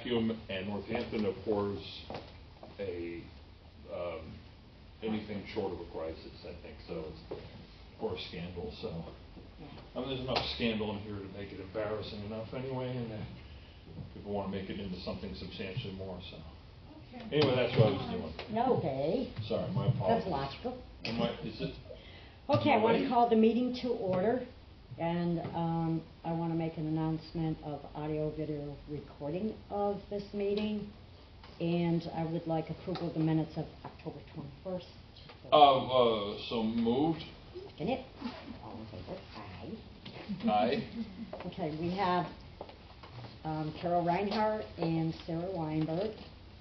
vacuum, and Northampton abhors a anything short of a crisis, I think, so it's, or a scandal. So I mean, there's enough scandal in here to make it embarrassing enough anyway, and people want to make it into something substantially more. So anyway, that's what I was doing. Okay. Sorry, my apologies. That's logical. Is it? Okay, I want to call the meeting to order, and I want to make an announcement of audio-video recording of this meeting, and I would like approval of the minutes of October 21st. So moved. Second it. All in favor? Aye. Aye. Okay, we have Carol Reinhardt and Sarah Weinberger,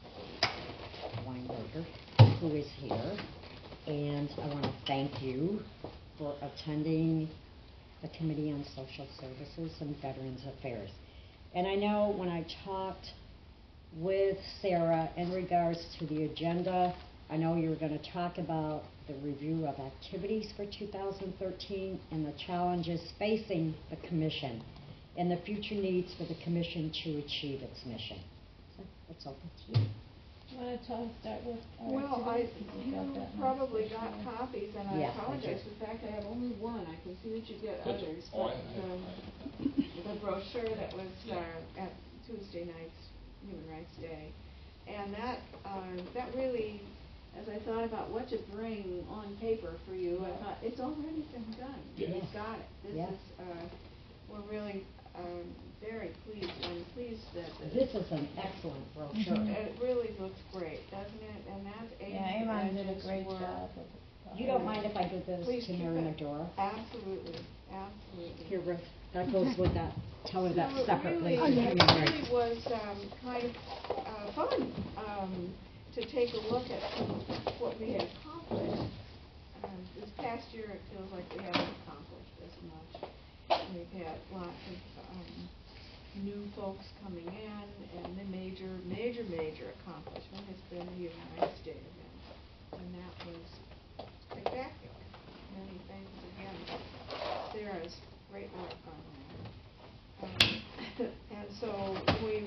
who is here. And I want to thank you for attending the Committee on Social Services and Veterans Affairs. And I know when I talked with Sarah in regards to the agenda, I know you were going to talk about the review of activities for 2013 and the challenges facing the Commission and the future needs for the Commission to achieve its mission. So it's open to you. You want to start with you probably got copies, and I apologize. I in fact, I have only one. I can see that you get others, but the brochure that was at Tuesday night's Human Rights Day, and that really, as I thought about what to bring on paper for you, I thought it's already been done. Yes. You've got it. This is we're really very pleased. I'm pleased that this is an excellent brochure. It really looks great, doesn't it? And that's Eamon did a great job. You don't mind if I give this to Mary Medora? Absolutely, absolutely. Here, Rick, that goes with that. Tell her that separately. It really was kind of fun to take a look at what we had accomplished. This past year, it feels like we haven't accomplished as much. We've had lots of new folks coming in, and the major accomplishment has been the Human Rights Day event, and that was spectacular. Many thanks again to Sarah's great work on that. And so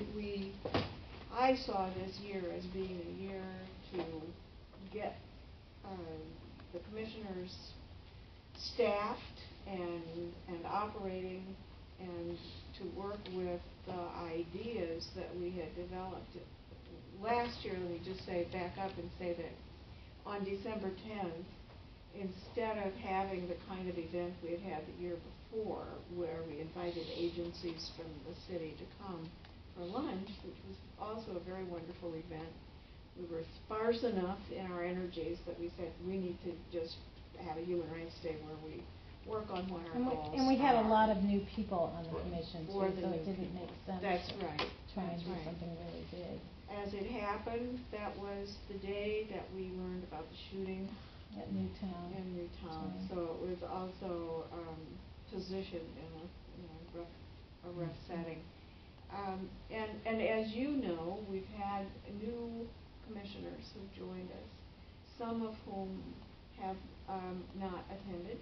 I saw this year as being a year to get the commissioners staffed and operating, and to work with the ideas that we had developed. Last year, let me just back up and say that on December 10th, instead of having the kind of event we had the year before, where we invited agencies from the city to come for lunch, which was also a very wonderful event, we were sparse enough in our energies that we said we need to just have a Human Rights Day where we work on what our goals and we had are. a lot of new people on the commission too, so it didn't make sense. That's right. To try and do something really big. As it happened, that was the day that we learned about the shooting at Newtown. In Newtown, right. so it was also positioned in a rough setting. And as you know, we've had new commissioners who've joined us, some of whom have not attended.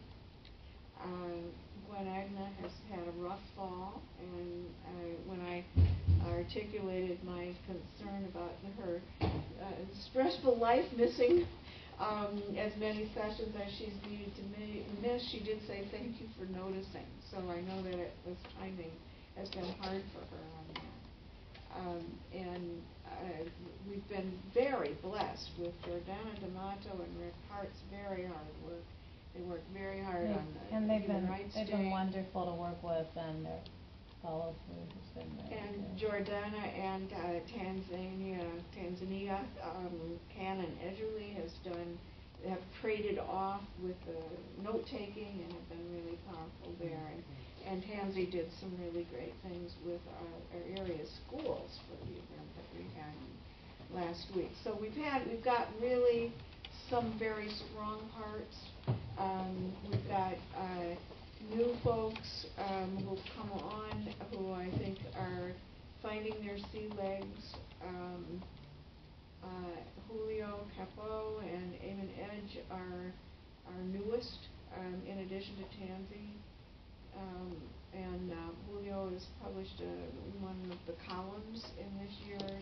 Gwen Agna has had a rough fall, and when I articulated my concern about her stressful life missing as many sessions as she's needed to miss, she did say thank you for noticing. So I know that this timing has been hard for her on that. And we've been very blessed with Jordana D'Amato and Rick Hart's very hard work. They work very hard on the Human Rights Day. They've been wonderful to work with, and their follow through has been very and good. Jordana and Tanzania, Canon Edgerly have traded off with the note taking and have been really powerful there. And Tansy did some really great things with our area schools for the event that we had last week. So we've got really some very strong parts. We've got new folks who've come on who I think are finding their sea legs. Julio Capo and Eamon Edge are our newest, in addition to Tansy. And Julio has published one of the columns in this year's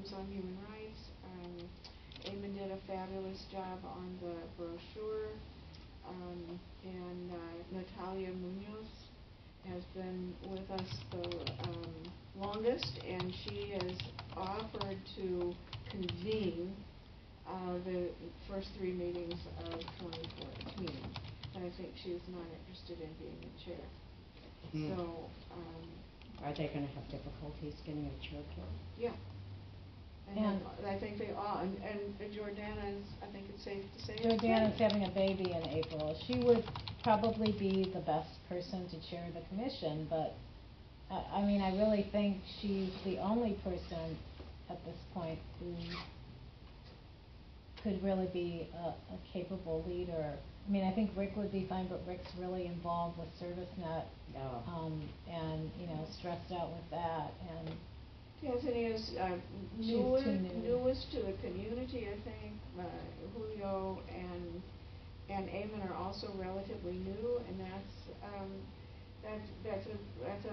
items on human rights. Eamon did a fabulous job on the brochure, and Natalia Munoz has been with us the longest, and she has offered to convene the first 3 meetings of 2014, and I think she is not interested in being the chair. So, are they going to have difficulties getting a chair for it? yeah. And I think they all, and Jordana is, I think it's safe to say. Jordana's having a baby in April. She would probably be the best person to chair the commission, but I mean, I really think she's the only person at this point who could really be a capable leader. I mean, I think Rick would be fine, but Rick's really involved with ServiceNet, and stressed out with that, and Tanzania is newest to the community, I think. Julio and Eamon are also relatively new, and that's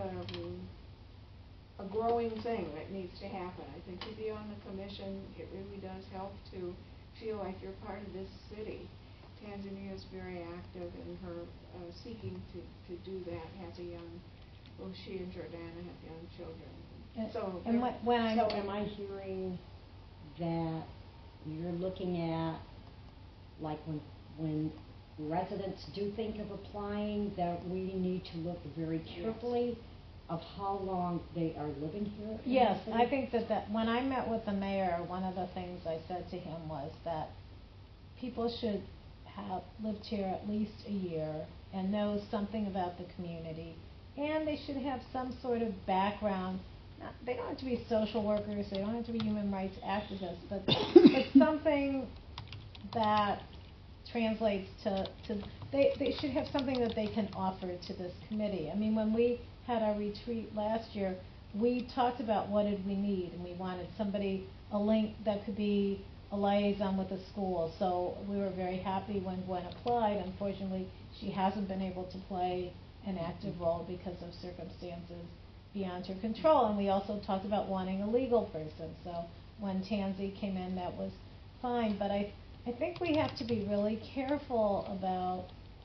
a growing thing that needs to happen. I think to be on the commission, it really does help to feel like you're part of this city. Tanzania is very active in her seeking to do that. She and Jordana have young children. So am I hearing that you're looking at, like, when residents do think of applying, that we need to look very carefully of how long they are living here? Yes, I think that when I met with the mayor, one of the things I said to him was that people should have lived here at least a year and know something about the community, and they should have some sort of background. They don't have to be social workers, they don't have to be human rights activists, but something that translates to they should have something that they can offer to this committee. I mean, when we had our retreat last year, we talked about what did we need, and we wanted a link that could be a liaison with the school. So we were very happy when Gwen applied. Unfortunately, she hasn't been able to play an active role because of circumstances beyond her control. And we also talked about wanting a legal person. So when Tansy came in, that was fine. But I think we have to be really careful about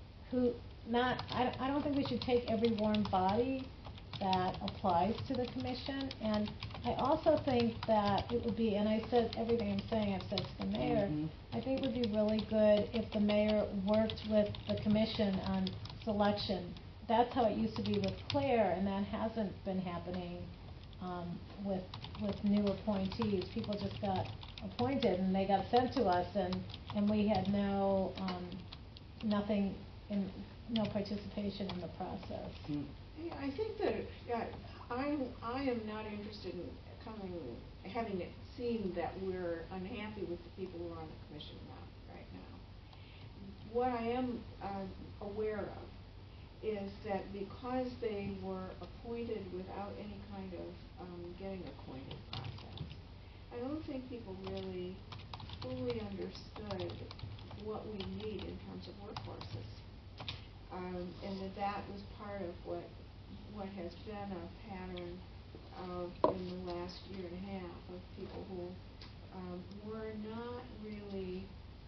I don't think we should take every warm body that applies to the commission. And I also think that it would be, and I said everything I'm saying I've said to the mayor, I think it would be really good if the mayor worked with the commission on selection. That's how it used to be with Claire, and that hasn't been happening with new appointees. People just got appointed and they got sent to us, and we had no participation in the process. Yeah, I think that I am not interested in having it seem that we're unhappy with the people who are on the commission right now. What I am aware of is that because they were appointed without any kind of getting acquainted process, I don't think people really fully understood what we need in terms of workforces. And that was part of what has been a pattern in the last year and a half of people who were not really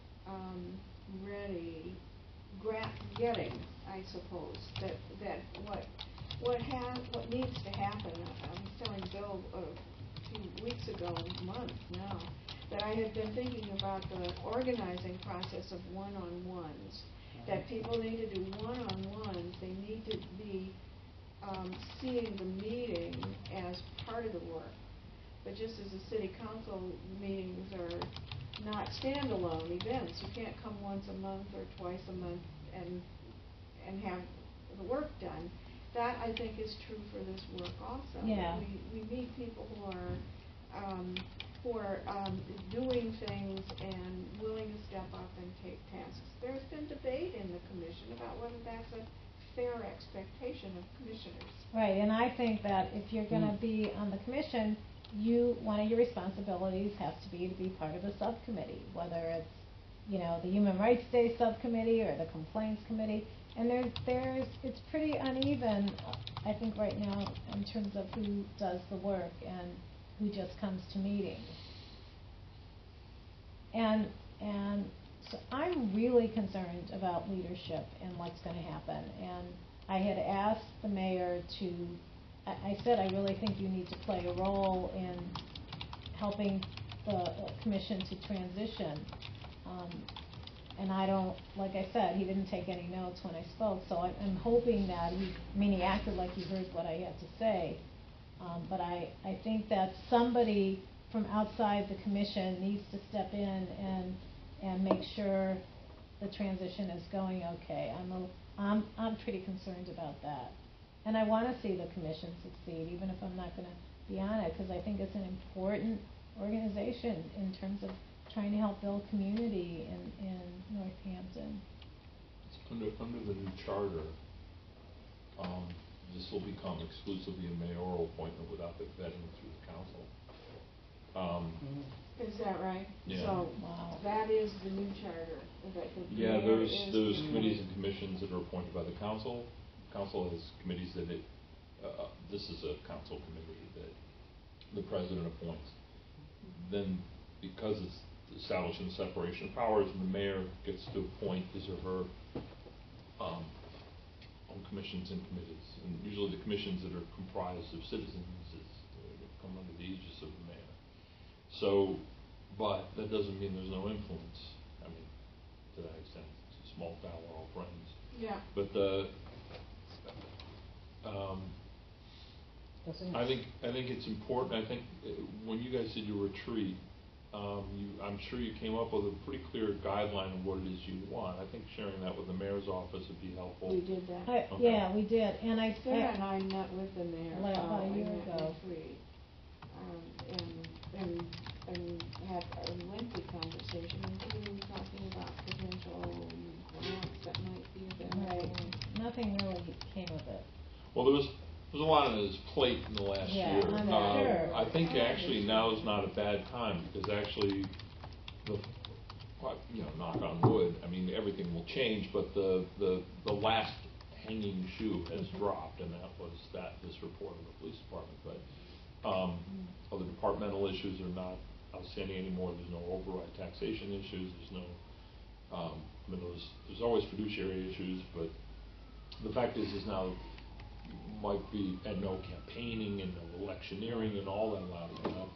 ready, getting, I suppose, that what needs to happen. I was telling Bill a few weeks ago, months now, that I had been thinking about the organizing process of one-on-ones. That people need to do one-on-ones. They need to be seeing the meeting as part of the work. But just as the city council meetings are not standalone events, you can't come once a month or twice a month and have the work done. That, I think, is true for this work also. Yeah. We meet people who are doing things and willing to step up and take tasks. There's been debate in the commission about whether that's a fair expectation of commissioners. Right, and I think that if you're going to be on the commission, one of your responsibilities has to be part of the subcommittee, whether it's the Human Rights Day subcommittee or the Complaints Committee. And it's pretty uneven, I think, right now in terms of who does the work and who just comes to meetings. And so I'm really concerned about leadership and what's gonna happen. And I had asked the mayor to, I said, I really think you need to play a role in helping the commission to transition. And I don't, like I said, he didn't take any notes when I spoke, so I'm hoping that he acted like he heard what I had to say. But I think that somebody from outside the commission needs to step in and make sure the transition is going okay. I'm pretty concerned about that. And I wanna see the commission succeed, even if I'm not gonna be on it, because I think it's an important organization in terms of trying to help build community in Northampton. Under the new charter, this will become exclusively a mayoral appointment without the vetting through the council. Is that right? Yeah. So, Wow. that is the new charter, that the Yeah, mayor there's is the- committees and commissions that are appointed by the council. Council has committees that this is a council committee that the president appoints. Then, because it's establishing separation of powers, the mayor gets to appoint his or her own commissions and committees. And usually the commissions that are comprised of citizens come under the aegis of the mayor. So, but that doesn't mean there's no influence. I mean, to that extent, it's a small town, we're all friends. Yeah. But I think it's important. I think when you guys did your retreat, I'm sure you came up with a pretty clear guideline of what it is you want. I think sharing that with the mayor's office would be helpful. We did that. Okay. Yeah, we did, and Sarah and I met with the mayor. About a year in that ago. retreat, and had a lengthy conversation, and we were talking about potential grants that might be available. Right, nothing really came of it. Well, there's a lot on his plate in the last Yeah, year. I'm sure. I think actually now is not a bad time, because actually, knock on wood, I mean, everything will change, but the last hanging shoe has dropped, and that was this report of the police department. But other departmental issues are not outstanding anymore. There's no override taxation issues. There's no, there's always fiduciary issues, but the fact is now might be, and no campaigning and no electioneering and all that allowed.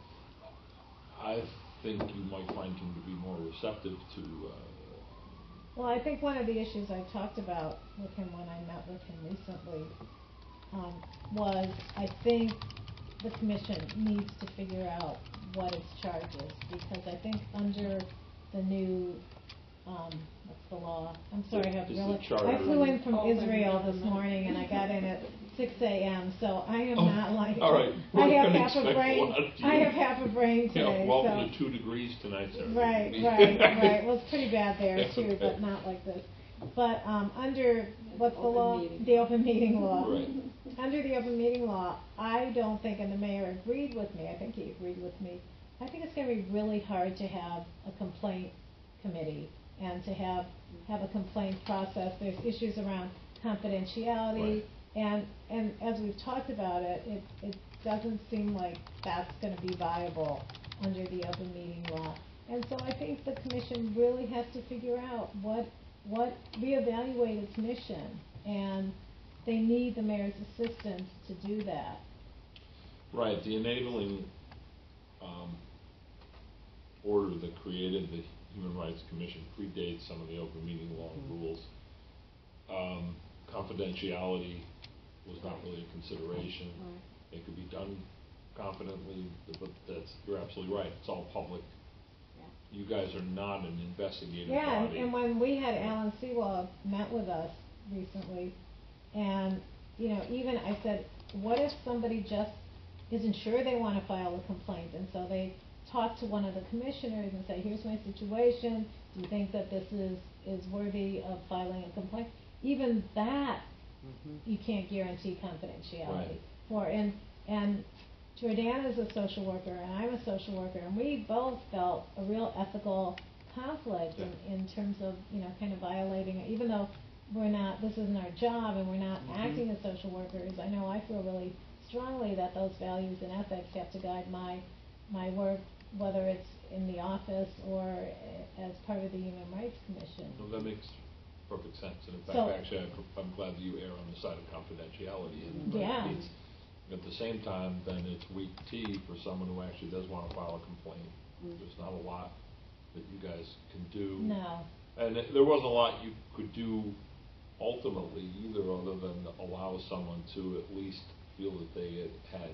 I think you might find him to be more receptive to. Well, I think one of the issues I talked about with him when I met with him recently was I think the commission needs to figure out what its charge is, because I think under the new, what's the law? I'm sorry, I have Is really, the charter- I flew in from Open Israel this government. morning and I got in at 6 a.m., so I am not like, all right. I We're have gonna half a expect brain, lot of you. I have half a brain today, so. Welcome to 2 degrees tonight, sir. Right. Well, it's pretty bad there too, but not like this. But under, what's the Open law? meeting. The open meeting law. Right. Under the open meeting law, I don't think, and the mayor agreed with me, I think he agreed with me, I think it's gonna be really hard to have a complaint committee and to have a complaint process. There's issues around confidentiality. Right. And as we've talked about it doesn't seem like that's gonna be viable under the open meeting law. And so I think the commission really has to figure out reevaluate its mission, and they need the mayor's assistance to do that. Right, the enabling order that created the Human Rights Commission predates some of the open meeting law rules. Confidentiality was not really a consideration. Right. It could be done confidently, but you're absolutely right, it's all public. Yeah. You guys are not an investigative Yeah, body. and when we had Alan Sewell met with us recently, and, even I said, what if somebody just isn't sure they wanna file a complaint, and so they talk to one of the commissioners and say, here's my situation, do you think that this is worthy of filing a complaint? Even that, you can't guarantee confidentiality for, and Jordana's a social worker, and I'm a social worker, and we both felt a real ethical conflict in terms of, kind of violating, even though this isn't our job and we're not acting as social workers, I know I feel really strongly that those values and ethics have to guide my work whether it's in the office or as part of the Human Rights Commission. No, that makes perfect sense, and in So- fact, actually, I'm glad that you err on the side of confidentiality. And Yeah. At the same time, then it's weak tea for someone who actually does want to file a complaint. There's not a lot that you guys can do. No. And there wasn't a lot you could do ultimately either, other than allow someone to at least feel that they had,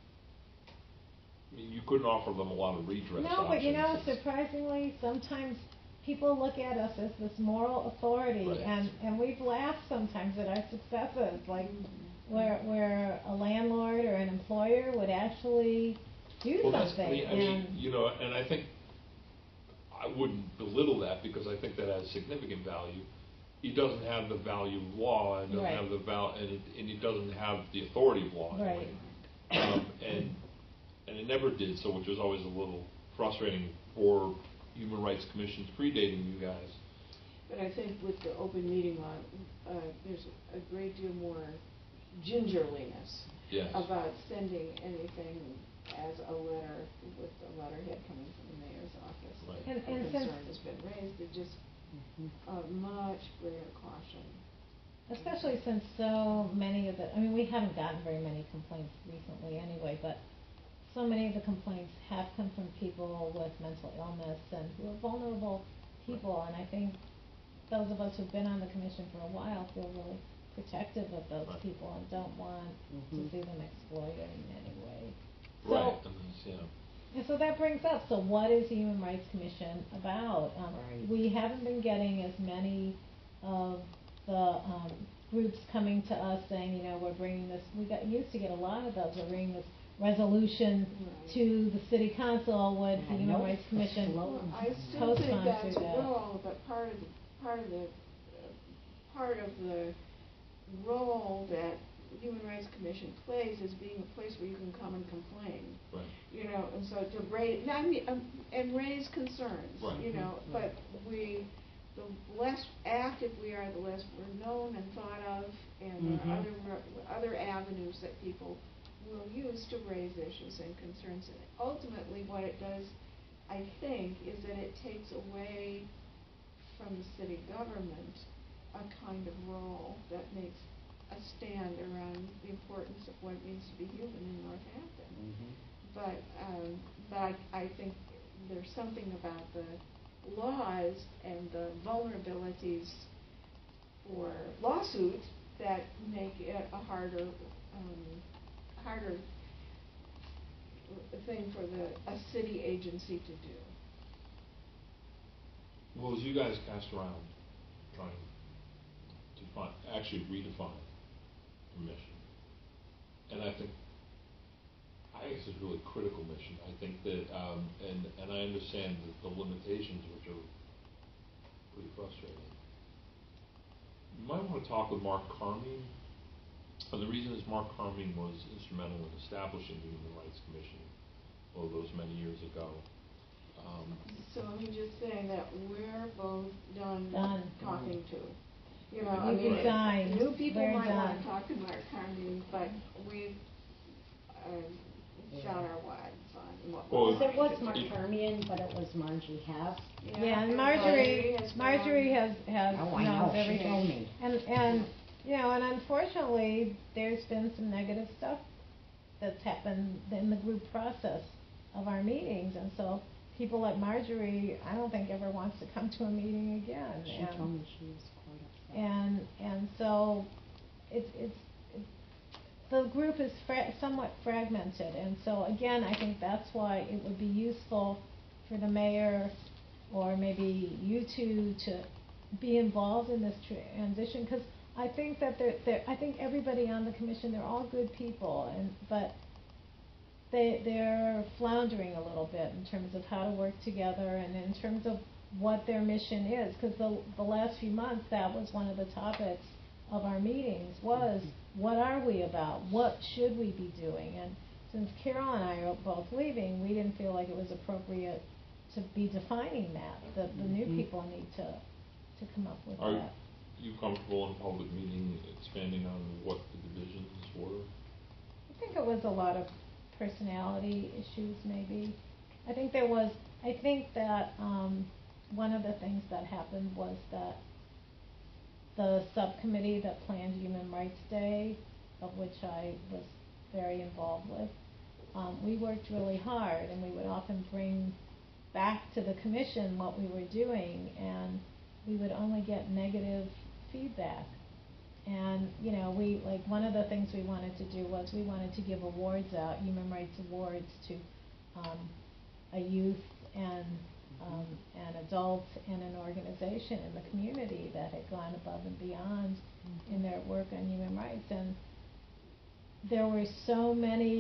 I mean, you couldn't offer them a lot of redress No, but you know, options. surprisingly, sometimes people look at us as this moral authority, Right. and we've laughed sometimes at our successes, like where a landlord or an employer would actually do Well, that's, something. I mean, you know, and I think, I wouldn't belittle that, because I think that has significant value. He doesn't have the value of law, and doesn't Right. have the and he doesn't have the authority of law. Right. And it never did, so which was always a little frustrating for human rights commissions predating you guys. But I think with the open meeting law, there's a great deal more gingerliness Yes. about sending anything as a letter with the letterhead coming from the mayor's office. Right. If And a since- concern has been raised, it just a much greater caution. Especially since so many of the, I mean, we haven't gotten very many complaints recently anyway, but so many of the complaints have come from people with mental illness and who are vulnerable people, and I think those of us who've been on the commission for a while feel really protective of those Right. people and don't want to see them exploited in any way. Right, So, and this, you know. and so that brings up, so what is the Human Rights Commission about? Right. We haven't been getting as many of the groups coming to us saying, you know, we're bringing this, used to get a lot of those, we're bringing this resolution Right. to the city council, would the I Human know, Rights it's Commission slow. Well, I still think co-sponsor that's a that? role, but part of the role that the Human Rights Commission plays is being a place where you can come and complain. Right. You know, and so to raise, and raise concerns, Right. you know, but the less active we are, the less we're known and thought of, and there are other avenues that people will use to raise issues and concerns. And ultimately, what it does, I think, is that it takes away from the city government a kind of role that makes a stand around the importance of what it means to be human in Northampton. But I think there's something about the laws and the vulnerabilities for lawsuits that make it a harder thing for a city agency to do. Well, as you guys cast around trying to actually redefine the mission, and I think it's a really critical mission. I think that, and I understand the limitations, which are pretty frustrating. You might want to talk with Mark Carmine. And the reason is Mark Carmine was instrumental in establishing the Human Rights Commission all those many years ago. So let me just say that we're both done talking to. You know, I We've mean, resigned. new people We're might want done. to talk to Mark Carmine, but we've shot our wads on what Well, we're Because it was going to Mark do. Carmian, but it was Margie Hess. Yeah, and and Marjorie has has Oh, I know, knows she everything. told me. And you know, and unfortunately, there's been some negative stuff that's happened in the group process of our meetings, and so people like Marjorie, I don't think ever wants to come to a meeting again. She And- told me she was quite upset. and so it's the group is somewhat fragmented, and so again, I think that's why it would be useful for the mayor or maybe you two to be involved in this transition, because I think that I think everybody on the commission, they're all good people, but they're floundering a little bit in terms of how to work together and in terms of what their mission is, because the last few months, that was one of the topics of our meetings, was what are we about, what should we be doing, and since Carol and I are both leaving, we didn't feel like it was appropriate to be defining that, the new people need to come up with Are that. you comfortable in a public meeting expanding on what the divisions were? I think it was a lot of personality issues, maybe. I think that one of the things that happened was that the subcommittee that planned Human Rights Day, of which I was very involved with, we worked really hard, and we would often bring back to the commission what we were doing, and we would only get negative feedback. And, one of the things we wanted to do was we wanted to give awards out, human rights awards, to a youth and an adult and an organization in the community that had gone above and beyond in their work on human rights. And there were so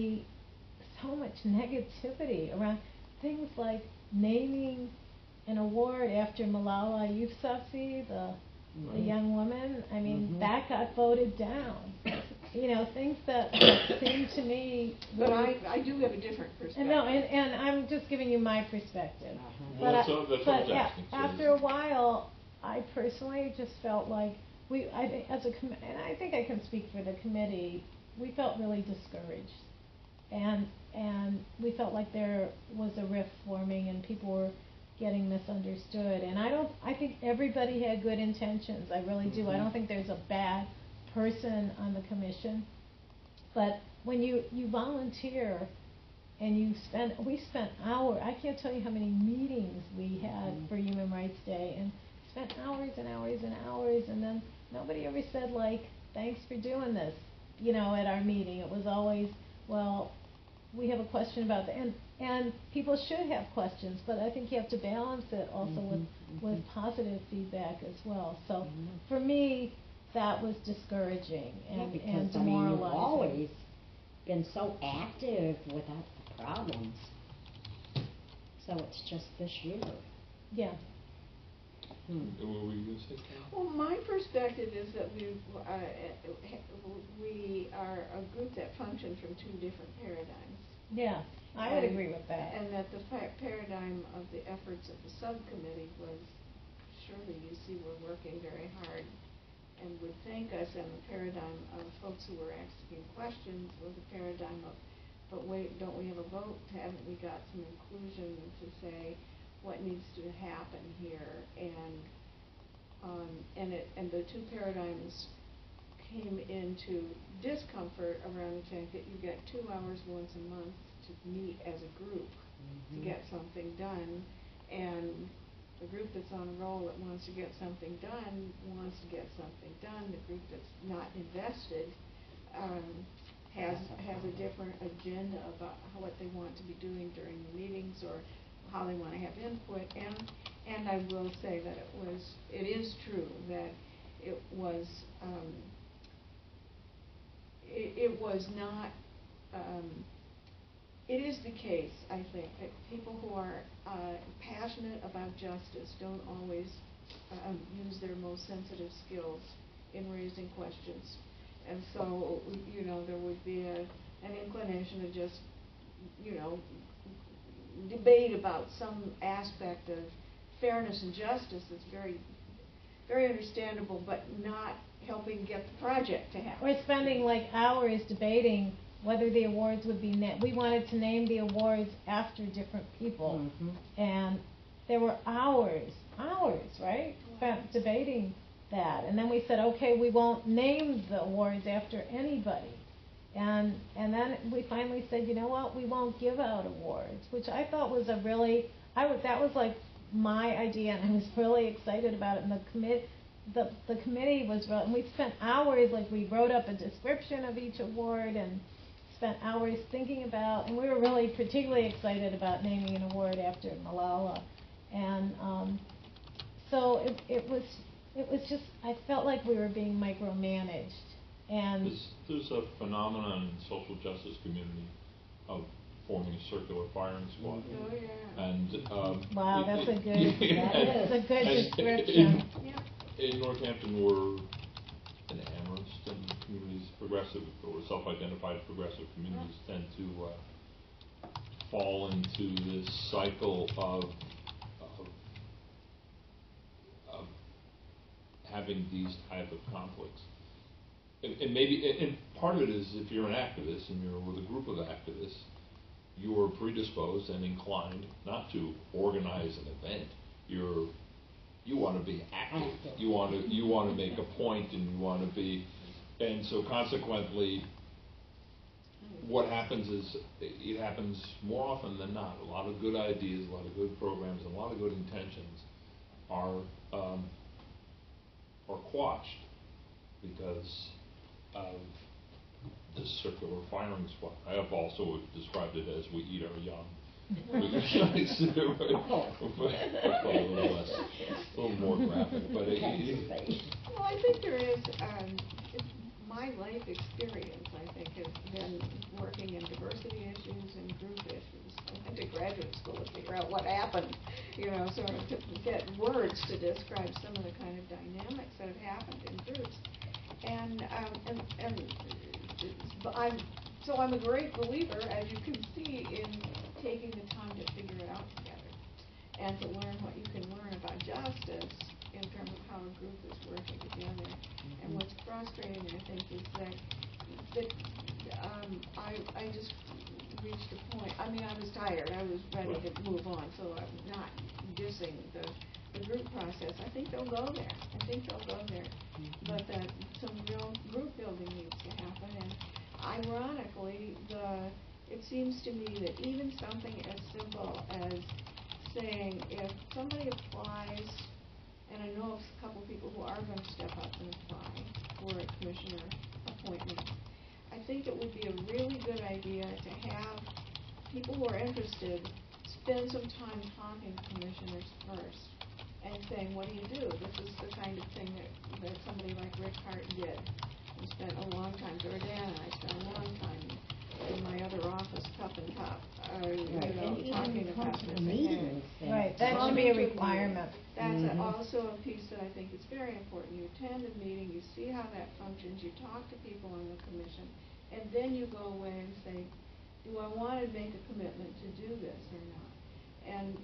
much negativity around things like naming an award after Malala Yousafzai, the young woman. I mean, that got voted down. Things that seem to me. But I do have a different perspective. No, and I'm just giving you my perspective. Well, that's what I was yeah, asking, so after a while, I personally just felt like I think and I think I can speak for the committee, we felt really discouraged, and we felt like there was a rift forming and people were getting misunderstood. And I think everybody had good intentions. I really do. I don't think there's a bad person on the commission. But when you volunteer and we spent hours, I can't tell you how many meetings we had for Human Rights Day, and spent hours and hours and hours, and then nobody ever said, like, thanks for doing this, at our meeting. It was always, well, we have a question about that. And people should have questions, but I think you have to balance it also with positive feedback as well. So for me, that was discouraging and because, demoralizing. You've always been so active without the problems. So it's just this year. Yeah. What were you going to say, Karen? Well, my perspective is that we are a group that functions from two different paradigms. Yeah, I would agree with that. And that the paradigm of the efforts of the subcommittee was, surely you see we're working very hard and would thank us, and the paradigm of folks who were asking questions was a paradigm of, but wait, don't we have a vote? Haven't we got some inclusion to say what needs to happen here? And the two paradigms came into discomfort around the fact that you get 2 hours once a month to meet as a group to get something done, and the group that's on a roll that wants to get something done wants to get something done. The group that's not invested has a different agenda about what they want to be doing during the meetings or how they want to have input. And I will say that it is true that it was not. It is the case, I think, that people who are passionate about justice don't always use their most sensitive skills in raising questions. And so, there would be an inclination to just, debate about some aspect of fairness and justice that's very, very understandable, but not helping get the project to happen. We're spending like hours debating whether the awards would be we wanted to name the awards after different people, and there were hours, right, spent debating that. And then we said, okay, we won't name the awards after anybody. And then we finally said, you know what, we won't give out awards, which I thought was that was like my idea, and I was really excited about it. And the committee was, and we spent hours, like we wrote up a description of each award and spent hours thinking about, and we were really particularly excited about naming an award after Malala. And so it was just, I felt like we were being micromanaged. And there's a phenomenon in the social justice community of forming a circular firing squad. Oh, yeah. And wow, that's a good description. In Northampton, we're in Amherst, and communities, progressive or self-identified progressive communities, tend to fall into this cycle of having these type of conflicts. And maybe, and part of it is if you're an activist and you're with a group of activists, you are predisposed and inclined not to organize an event. You want to be active. You want to make a point, and you want to be, and so consequently, what happens is it happens more often than not. A lot of good ideas, a lot of good programs, and a lot of good intentions are quashed because of this circular firing squad. I have also described it as we eat our young. A little more graphic, but well, I think there is, my life experience, I think, has been working in diversity issues and group issues. I went to graduate school to figure out what happened, sort of to get words to describe some of the kind of dynamics that have happened in groups. I'm a great believer, as you can see, in taking the time to figure it out together and to learn what you can learn about justice in terms of how a group is working together. And what's frustrating, I think, is that I just reached a point. I mean, I was tired. I was ready to move on, so I'm not dissing the group process. I think they'll go there. But that some real group building needs to happen. And ironically, it seems to me that even something as simple as saying if somebody applies, and I know of a couple of people who are going to step up and apply for a commissioner appointment, I think it would be a really good idea to have people who are interested spend some time talking to commissioners first and saying, what do you do? This is the kind of thing that somebody like Rick Hart did. He spent a long time, Jordan and I spent a long time in my other office, cup and cup, talking about this. Right, that should be a requirement. That's also a piece that I think is very important. You attend a meeting, you see how that functions, you talk to people on the commission, and then you go away and say, do I want to make a commitment to do this or not? And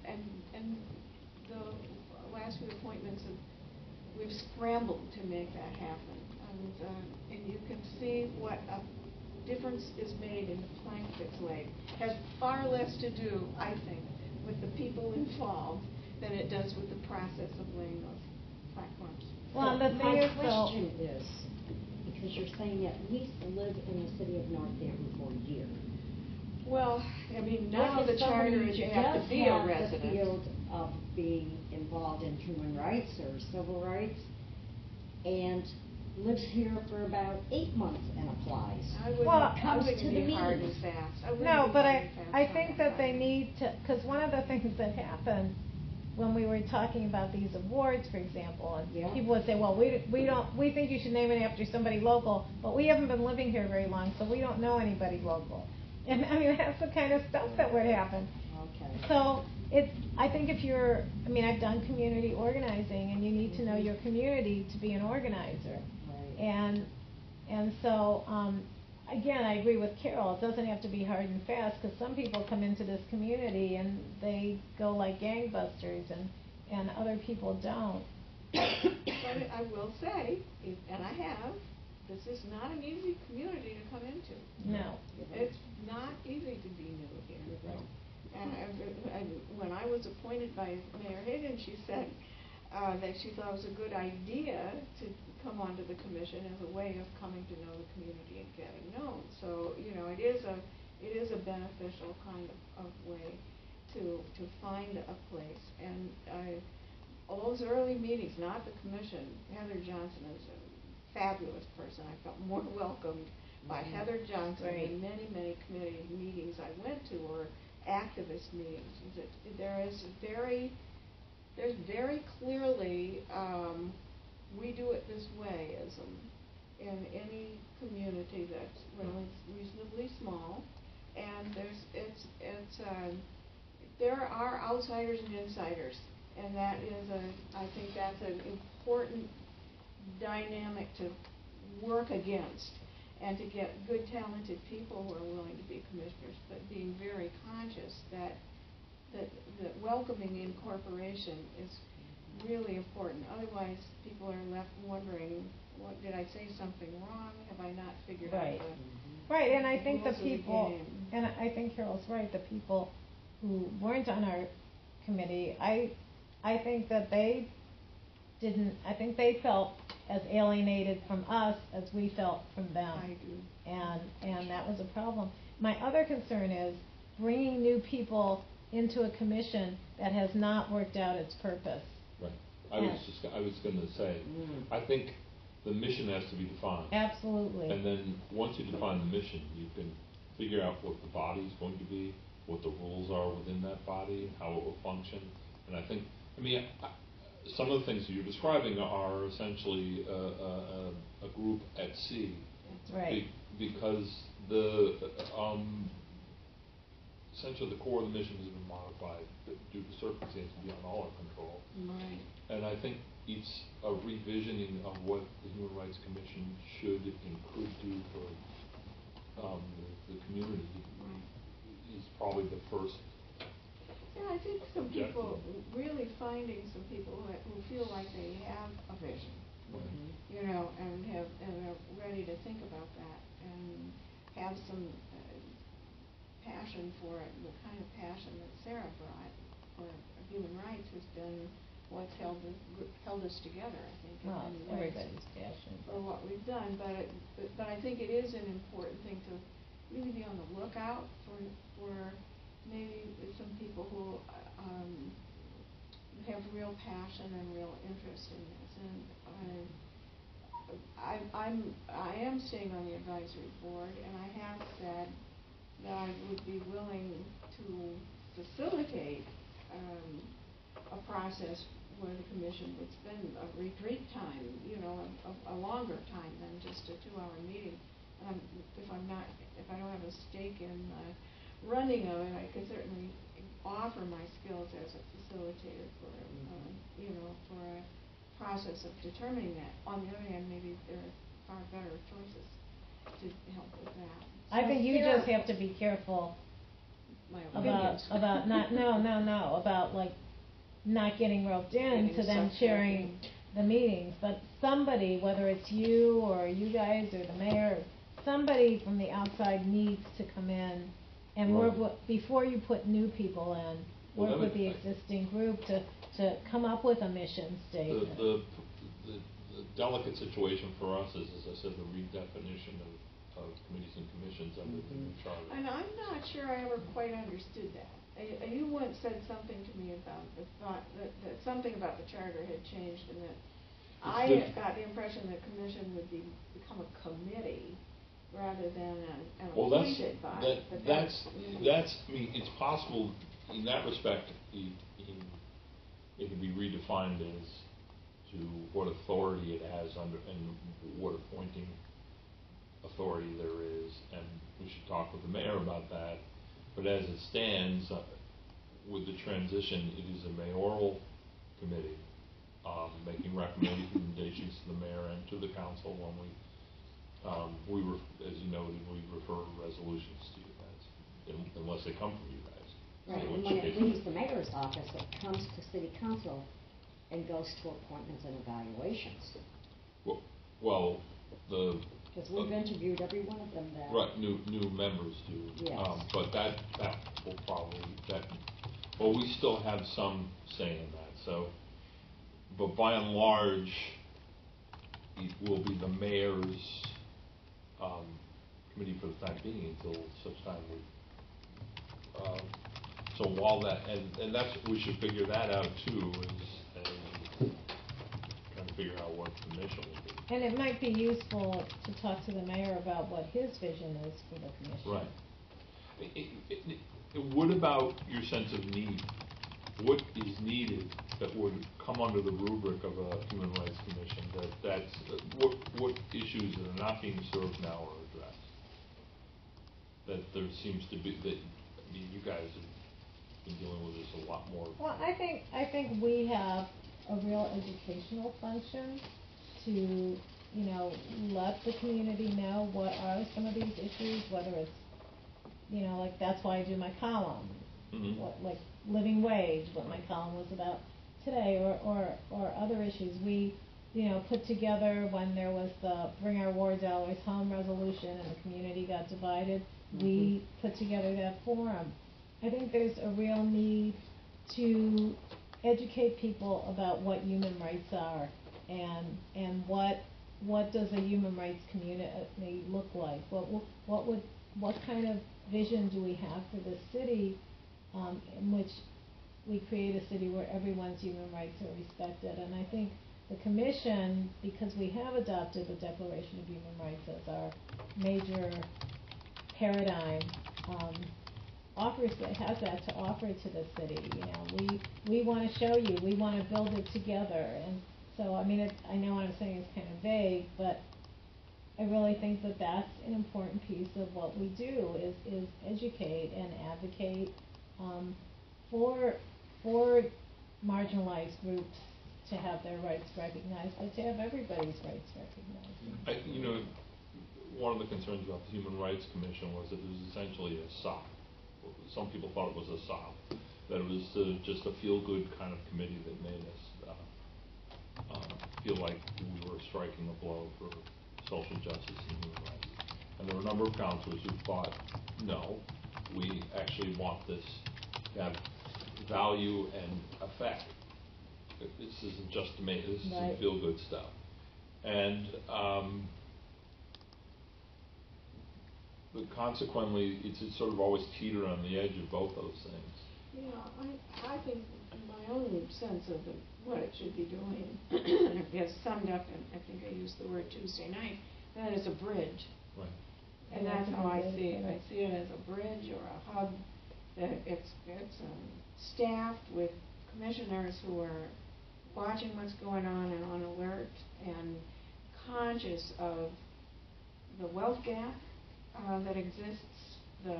the last few appointments, we've scrambled to make that happen. And you can see what a difference is made in the plank that's laid. Has far less to do, I think, with the people involved than it does with the process of laying those platforms. Well, the thing My is, question is, because you're saying at least live in the city of Northampton for a year. Well, I mean, now the charter is you have to be a resident. The field of being involved in human rights or civil rights, and lives here for about 8 months and applies. I wouldn't, well, comes I wouldn't to the be hard and meetings. fast. No, but I think that they need to, because one of the things that happened when we were talking about these awards, for example, and people would say, well, we think you should name it after somebody local, but we haven't been living here very long, so we don't know anybody local. And I mean, that's the kind of stuff that would happen. Okay. So I think I've done community organizing, and you need to know your community to be an organizer. Right. And so, again, I agree with Carol. It doesn't have to be hard and fast, because some people come into this community and they go like gangbusters, and other people don't. But I will say, and I have, this is not an easy community to come into. No. It's not easy to be new here. And when I was appointed by Mayor Higgins, she said that she thought it was a good idea to come onto the commission as a way of coming to know the community and getting known. So, it is a beneficial kind of way to find a place. And all those early meetings, not the commission, Heather Johnson is a fabulous person. I felt more welcomed by Heather Johnson in many, many committee meetings I went to, or activist meetings. There's very clearly we do it this way in any community that's reasonably small, and there are outsiders and insiders, and I think that's an important dynamic to work against, and to get good, talented people who are willing to be commissioners, but being very conscious that welcoming incorporation is really important. Otherwise, people are left wondering, did I say something wrong? Have I not figured out Right, and I think the rules of the people, game. and I think Carol's right, the people who weren't on our committee, I think that they didn't, I think they felt as alienated from us as we felt from them. I do. And that was a problem. My other concern is bringing new people into a commission that has not worked out its purpose. Right. I was gonna say, I think the mission has to be defined. Absolutely. And then, once you define the mission, you can figure out what the body's going to be, what the rules are within that body, how it will function. And I think, some of the things that you're describing are essentially a group at sea. That's right. Because essentially the core of the mission has been modified due to circumstances beyond all our control. Right. And I think it's a revisioning of what the Human Rights Commission should and could do for the community. Right. Is probably the first. Yeah, I think some objective. people, really finding some people who feel like they have a vision, you know, and are ready to think about that and have some passion for it. The kind of passion that Sarah brought for human rights has been what's held us together, I think. Well, in it's many ways everybody's passion. for what we've done, but I think it is an important thing to really be on the lookout for maybe some people who have real passion and real interest in this. And I am staying on the advisory board, and I have said that I would be willing to facilitate a process where the commission would spend a retreat time, you know, a longer time than just a 2-hour meeting. If I don't have a stake in running of it, I could certainly offer my skills as a facilitator for, you know, for a process of determining that. On the other hand, maybe there are far better choices to help with that. I think you Sarah- just have to be careful My about opinions. not about like not getting roped in Getting to them sucked sharing in. the meetings, but somebody, whether it's you or you guys or the mayor, somebody from the outside needs to come in and work Right. before you put new people in, Well, work that with the would- existing group to come up with a mission statement. The delicate situation for us is, as I said, the redefinition of committees and commissions under the new charter. And I'm not sure I ever quite understood that. You once said something to me about the thought that something about the charter had changed, and that I the- got the impression that commission would become a committee rather than an Well, appointed body. But that's, I mean, it's possible in that respect, it can be redefined as to what authority it has under, and what appointing authority there is, and we should talk with the mayor about that. But as it stands, with the transition, it is a mayoral committee, making recommendations to the mayor and to the council when as you noted, we refer resolutions to you guys, unless they come from you guys. Right, So and should when it be- leaves the mayor's office, it comes to city council and goes to appointments and evaluations. Well, Because we've interviewed every one of them that. right, new members do. Yes. But that will probably, well, we still have some say in that, so, but by and large, it will be the mayor's, committee for the time being until such time so while that, and that's, we should figure that out too, is trying to figure out what the mission will be. And it might be useful to talk to the mayor about what his vision is for the commission. Right. What about your sense of need? What is needed that would come under the rubric of a human rights commission? What issues that are not being served now are addressed? That there seems to be you guys have been dealing with this a lot more. Well, I think we have a real educational function to, you know, let the community know what are some of these issues, whether it's, you know, like that's why I do my column, like living wage, what my column was about today, or other issues. We put together when there was the Bring Our War Dollars Home resolution and the community got divided. We put together that forum. I think there's a real need to educate people about what human rights are and what does a human rights community look like? What kind of vision do we have for this city, in which we create a city where everyone's human rights are respected? And I think the commission, because we have adopted the Declaration of Human Rights as our major paradigm, has that to offer to the city. We want to show you, we want to build it together. And so, I mean, I know what I'm saying is kind of vague, but I really think that that's an important piece of what we do is educate and advocate for marginalized groups to have their rights recognized, but to have everybody's rights recognized. One of the concerns about the Human Rights Commission was that it was essentially a SOP. Some people thought it was a SOP, that it was just a feel-good kind of committee that made us feel like we were striking a blow for social justice and human rights. And there were a number of counselors who thought, no, we actually want this to have value and effect. This isn't just to make, this isn't feel-good stuff. And but consequently, it's sort of always teeter on the edge of both those things. I think my own sense of what it should be doing is summed up, and I think I used the word Tuesday night, that is a bridge. Right. And that's how I see it. I see it as a bridge or a hub, that it's staffed with commissioners who are watching what's going on and on alert and conscious of the wealth gap that exists, the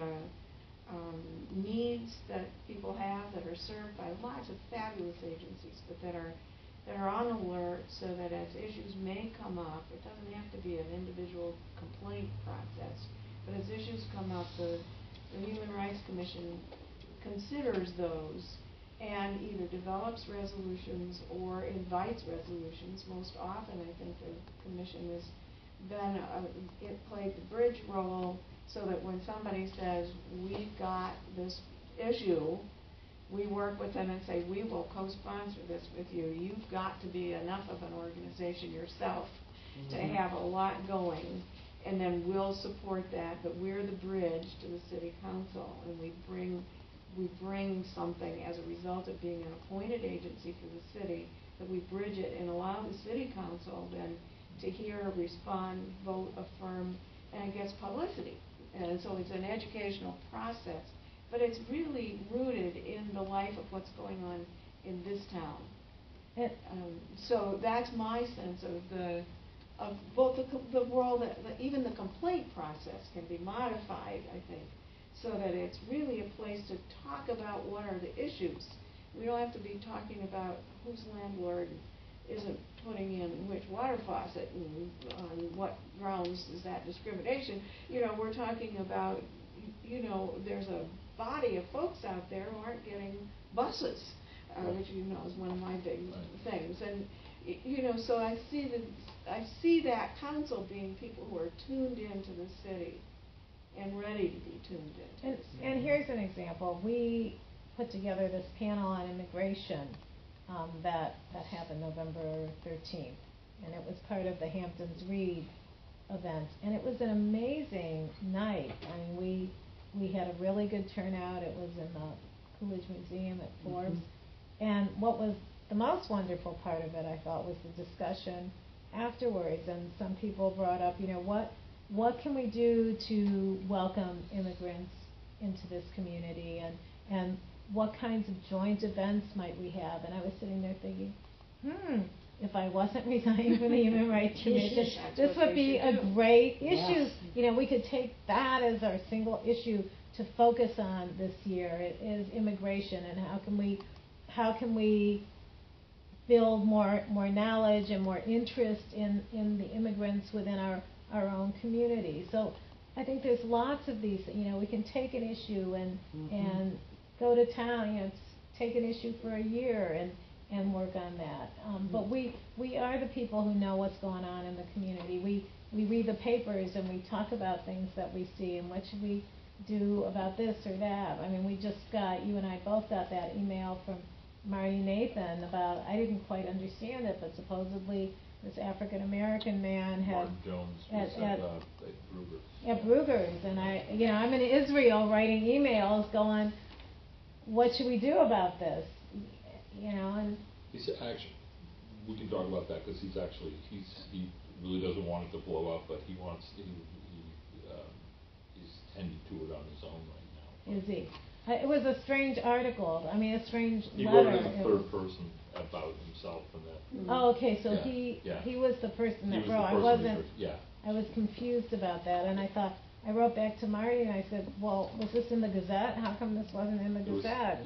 needs that people have that are served by lots of fabulous agencies, but that are on alert, so that as issues may come up, it doesn't have to be an individual complaint process, but as issues come up, the Human Rights Commission considers those and either develops resolutions or invites resolutions. Most often, I think the commission has been, it played the bridge role, so that when somebody says, we've got this issue, we work with them and say, we will co-sponsor this with you. You've got to be enough of an organization yourself to have a lot going, and then we'll support that, but we're the bridge to the city council, and we bring something as a result of being an appointed agency for the city, that we bridge it and allow the city council then to hear, respond, vote, affirm, and it gets publicity. And so it's an educational process, but it's really rooted in the life of what's going on in this town. So that's my sense of both the role that even the complaint process can be modified, I think, so that it's really a place to talk about what are the issues. We don't have to be talking about whose landlord isn't putting in which water faucet and on what grounds is that discrimination. We're talking about, there's a body of folks out there who aren't getting buses, which is one of my big things. And so I see that council being people who are tuned into the city and ready to be tuned into. And here's an example. We put together this panel on immigration that happened November 13th, and it was part of the Hamptons Read event, and it was an amazing night. I mean, we had a really good turnout. It was in the Coolidge Museum at Forbes, and what was the most wonderful part of it, I thought, was the discussion afterwards. And some people brought up, what can we do to welcome immigrants into this community, and what kinds of joint events might we have? And I was sitting there thinking, if I wasn't resigning from the Human Rights Commission, this would be a great issue. Yes. We could take that as our single issue to focus on this year. It is immigration, and how can we build more knowledge and more interest in the immigrants within our own community. So I think there's lots of these. We can take an issue and go to town. Take an issue for a year and work on that. But we are the people who know what's going on in the community. We read the papers and we talk about things that we see and what should we do about this or that. I mean, you and I both got that email from Marty Nathan about, I didn't quite understand it, but supposedly this African American man had Martin Jones was at Brugger's. At Brugger's, and I'm in Israel writing emails going, what should we do about this? And He's actually, we can talk about that because he really doesn't want it to blow up, but he's tending to it on his own right now. Is he? It was a strange article. I mean, a strange He letter. wrote it in the third person about himself and that. Oh, okay. So Yeah. he was the person that He was wrote. the person I wasn't. Yeah. I was confused about that, and I wrote back to Marty and I said, well, was this in the Gazette? How come this wasn't in the Gazette?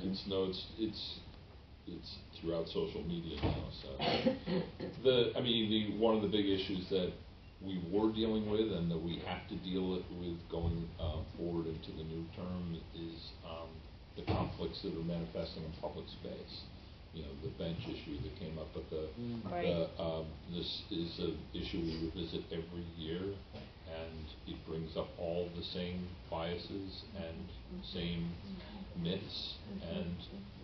It's throughout social media now. So one of the big issues that we were dealing with and that we have to deal with going forward into the new term is the conflicts that are manifesting in public space. The bench issue that came up at this is an issue we revisit every year, and it brings up all the same biases and same myths, and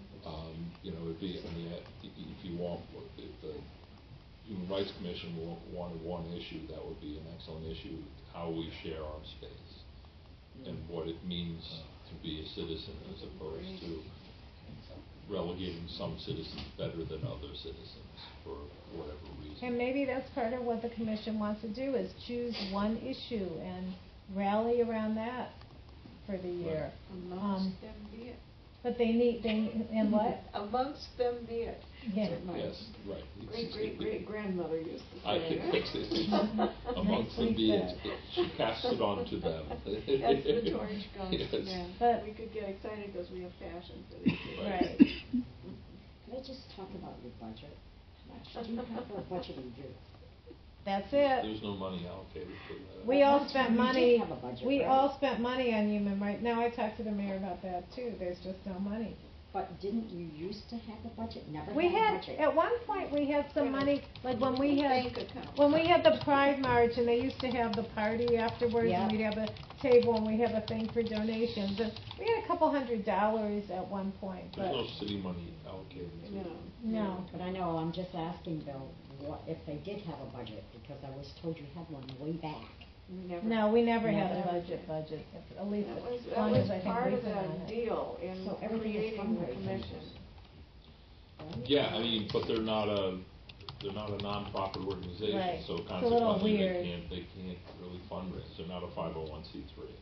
if you want, if the Human Rights Commission wanted one issue, that would be an excellent issue, how we share our space and what it means to be a citizen as opposed to relegating some citizens better than other citizens for whatever reason. And maybe that's part of what the commission wants to do, is choose one issue and rally around that for the year. Amongst them be it. But and what? Amongst them be it. Yeah. Yes, right. Great grandmother used to say. I think that's it. Amongst them be it. She casts it on to them. That's the torch goes Yes. to them. But we could get excited because we have passion for these things. right. Can I just talk about your budget? How much do you have for a budget a year? That's it. There's no money allocated for that. We all One spent time we money. did have a budget, We right? all spent money on human rights. Now I talked to the mayor about that too. There's just no money. But didn't you used to have a budget? Never We had a had budget. at one point we had some money, like when we had Bank account. the Pride March, and they used to have the party afterwards, Yeah. and we'd have a table and we'd have a thing for donations, and we had a couple $100 at one point. There's But no city money allocated to it. no. But I know, I'm just asking, Bill, what if they did have a budget, because I was told you had one way back. No, we never had a Never. budget, at least That as was long as I think part of Lisa the on it. deal in So everything is creating the fundraising. commission. Right? Yeah, but they're not a non-profit organization, Right. so It's a little consequently weird. they can't really fundraise. They're not a 501c3.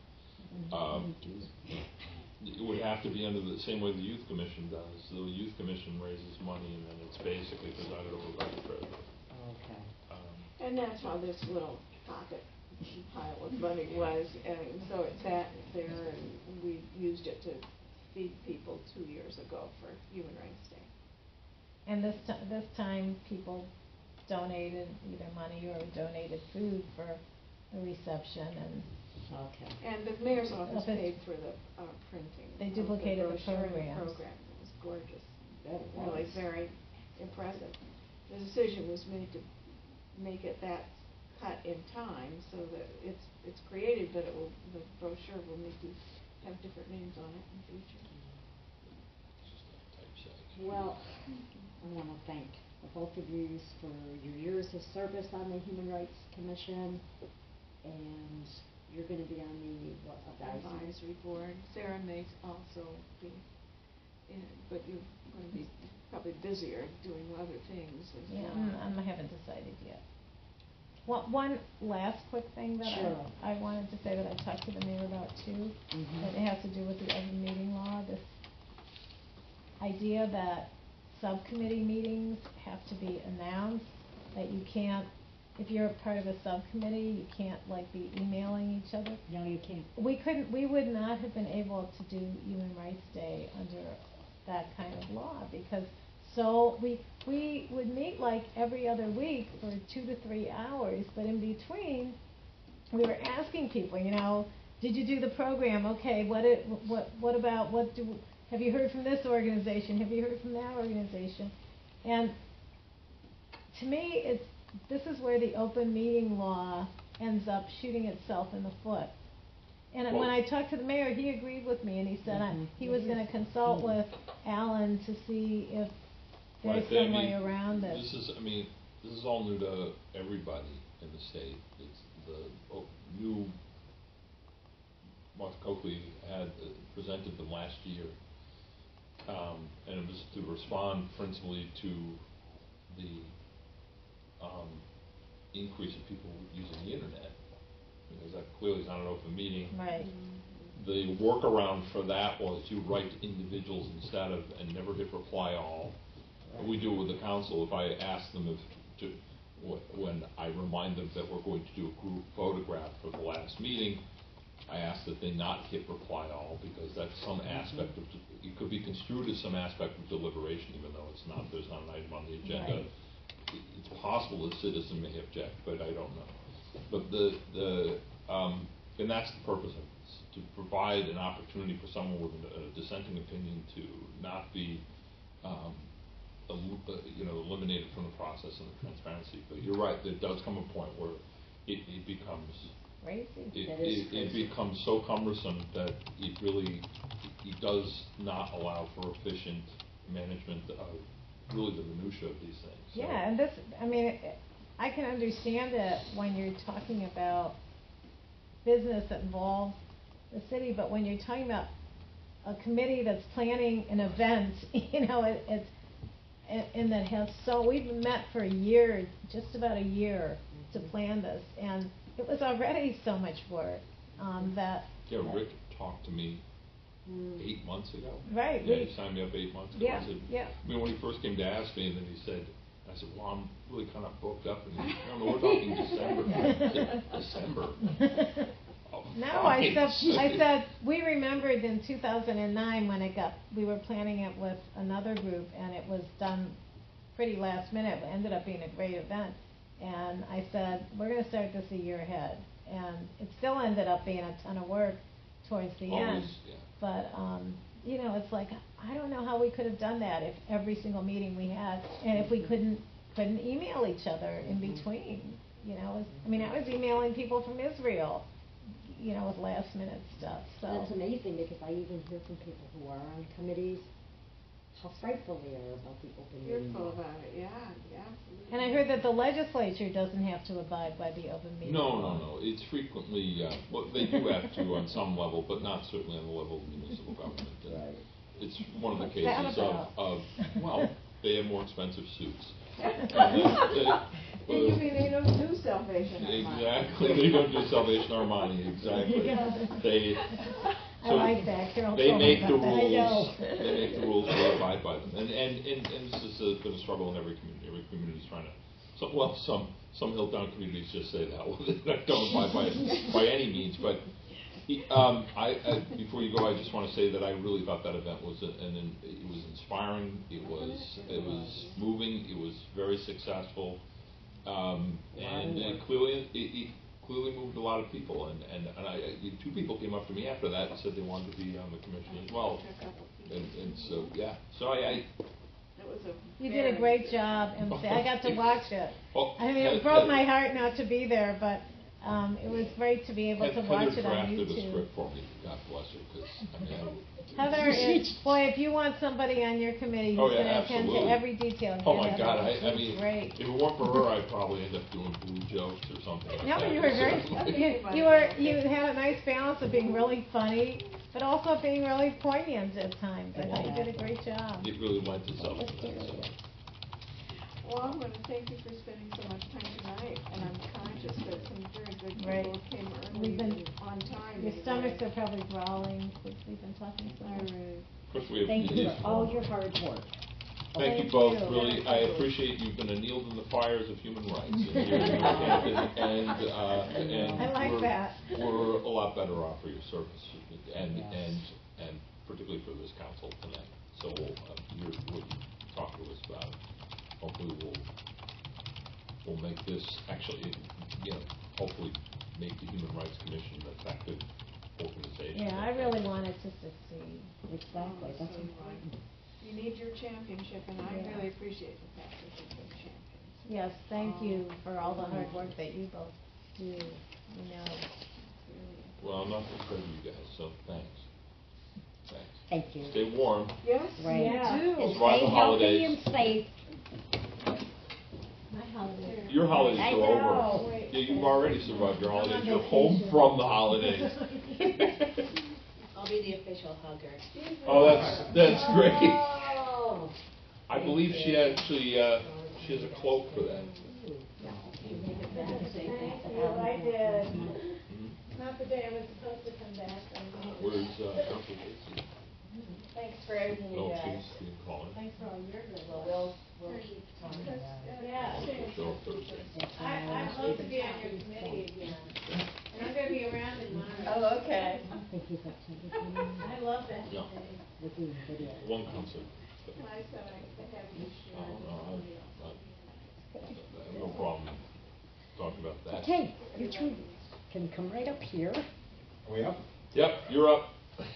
It would have to be under the same way the Youth Commission does. The Youth Commission raises money and then it's basically presided over by the president. Okay. And that's how this little pocket pile of money was, and so it sat there, and we used it to feed people 2 years ago for Human Rights Day. And this time, people donated either money or donated food for the reception, and Okay. And the mayor's office Okay. paid for the printing. They of duplicated the brochure and programs. program. It was gorgeous. That Really was. very impressive. The decision was made to make it that cut in time so that it's created, but the brochure will need to have different names on it in the future. It's just a typesetting. Well, I want to thank the both of you for your years of service on the Human Rights Commission, and you're going to be on the Advisory board. Sarah may also be in, but you're going to be probably busier doing other things as yeah, well. I haven't decided yet. One last quick thing that Sure. I wanted to say that I talked to the mayor about too, Mhm. that it has to do with the open meeting law, this idea that subcommittee meetings have to be announced, that you can't, if you're a part of a subcommittee, you can't be emailing each other. No, you can't. We would not have been able to do Human Rights Day under that kind of law, because we would meet every other week for 2 to 3 hours, but in between, we were asking people, did you do the program? Okay, have you heard from this organization? Have you heard from that organization? And to me, this is where the open meeting law ends up shooting itself in the foot. And when Well- I talked to the mayor, he agreed with me, and he said he was gonna consult with Alan to see if there's Right, some way around this. This is all new to everybody in the state. It's the new, Martha Coakley had presented them last year. And it was to respond principally to the increase of people using the internet, because that clearly is not an open meeting. Right. The workaround for that was you write to individuals instead of, and never hit reply all. We do it with the council. If I ask them when I remind them that we're going to do a group photograph for the last meeting, I ask that they not hit reply all, because that's some aspect of, it could be construed as some aspect of deliberation, even though it's not, there's not an item on the agenda. Right. It's possible a citizen may object, but I don't know. But and that's the purpose of this, to provide an opportunity for someone with a dissenting opinion to not be, eliminated from the process and the transparency. But you're right, there does come a point where it becomes Crazy. it becomes so cumbersome that it does not allow for efficient management of really the minutia of these things. So. Yeah, and I can understand it when you're talking about business that involves the city, but when you're talking about a committee that's planning an event, and that has we've met for a year, just about a year, to plan this, and it was already so much work that. Yeah, Rick talked to me 8 months ago. Right. Yeah, he signed me up 8 months ago. Yeah. I said, Yeah. when he first came to ask me, and then he said, I said, well, I'm really kind of booked up, and he said, no, we're talking December. I said, December. Oh, No, fine. I said we remembered in 2009 when we were planning it with another group, and it was done pretty last minute. It ended up being a great event, and I said we're going to start this a year ahead, and it still ended up being a ton of work towards the end. Yeah. But it's like I don't know how we could have done that if every single meeting we had, and if we couldn't email each other in between. I was emailing people from Israel, with last minute stuff. So That's amazing, because I even hear from people who are on committees how frightful they are about the open meeting Fearful law. about it, yeah, absolutely. And I heard that the legislature doesn't have to abide by the open meeting law. No. It's frequently, they do have to on some level, but not certainly on the level of municipal government. And Right. it's one of the What's that cases about? well, they have more expensive suits. You mean they don't do Salvation Army? Exactly, they don't do Salvation Armani, exactly. They, I like that. Carol they told me make the about that. I know. rules. They make the rules. We abide by them. And this has been a struggle in every community. Every community is trying to. Some Hilltown communities just say that. Well, they don't abide by it by any means. But before you go, I just want to say that I really thought that event was it was inspiring. It was moving. It was very successful. And it clearly moved a lot of people, and two people came up to me after that and said they wanted to be on the commission as well, and so yeah, so It was You did a great job, and I got to watch it. Oh, It broke my heart not to be there, but it was great to be able to watch it on Heather drafted a YouTube. script for me, God bless her, because Heather is, boy, if you want somebody on your committee who's Oh, going yeah, to attend to absolutely. every detail, oh get my Heather. God, I She's mean, great. if it weren't for her, I'd probably end up doing blue jokes or something like No, that. you were very, you had a nice balance of being really funny, but also being really poignant at times. I thought you did a great job. It really lends itself to that, so. Well, I'm going to thank you for spending so much time tonight, and I'm conscious that some very good people Right. came early We've been- and on time. Your stomachs are probably growling since we've been talking so much. Of course, we have. Thank you for all your hard work. Thank you Thank both, you. really, I appreciate you've been annealed in the fires of human rights. And I like we're- that. We're a lot better off for your service, and Yes. particularly for this council tonight. So we'll talk to us about it. Hopefully we'll make this, actually, hopefully make the Human Rights Commission an effective organization. Yeah, I really want it to succeed. Exactly, that's important. You need your championship, and I Yeah. really appreciate the fact that you've been champions. Yes, thank you for all the hard work that you both do, you know. Well, I'm not afraid of you guys, so thanks. Thanks. Thank you. Stay warm. Yes, Right. Yeah. you And do. Survive stay the healthy holidays. and safe. My holiday. Your holidays I are know. over. Yeah, you've already survived your holidays. You're home from the holidays. I'll be the official hugger. Oh, that's great. Oh. I believe she actually she has a cloak for that. I did. Mhm. Not the day I was supposed to come back. Where's Dr. Casey? Thanks for everything, you Oh, guys. she's being called. Thanks for all your good Well, work. we'll keep talking about it. Yeah. Show Thursday. I'd love to be on your committee again. And I'm gonna be around in Monterey. Oh, okay. I think he's upset with me I love that No. day. with the video. One concert. I said I have you share. Oh, no, I have no problem talking about that. Okay, you two can come right up here. Are we up? Yep, you're up.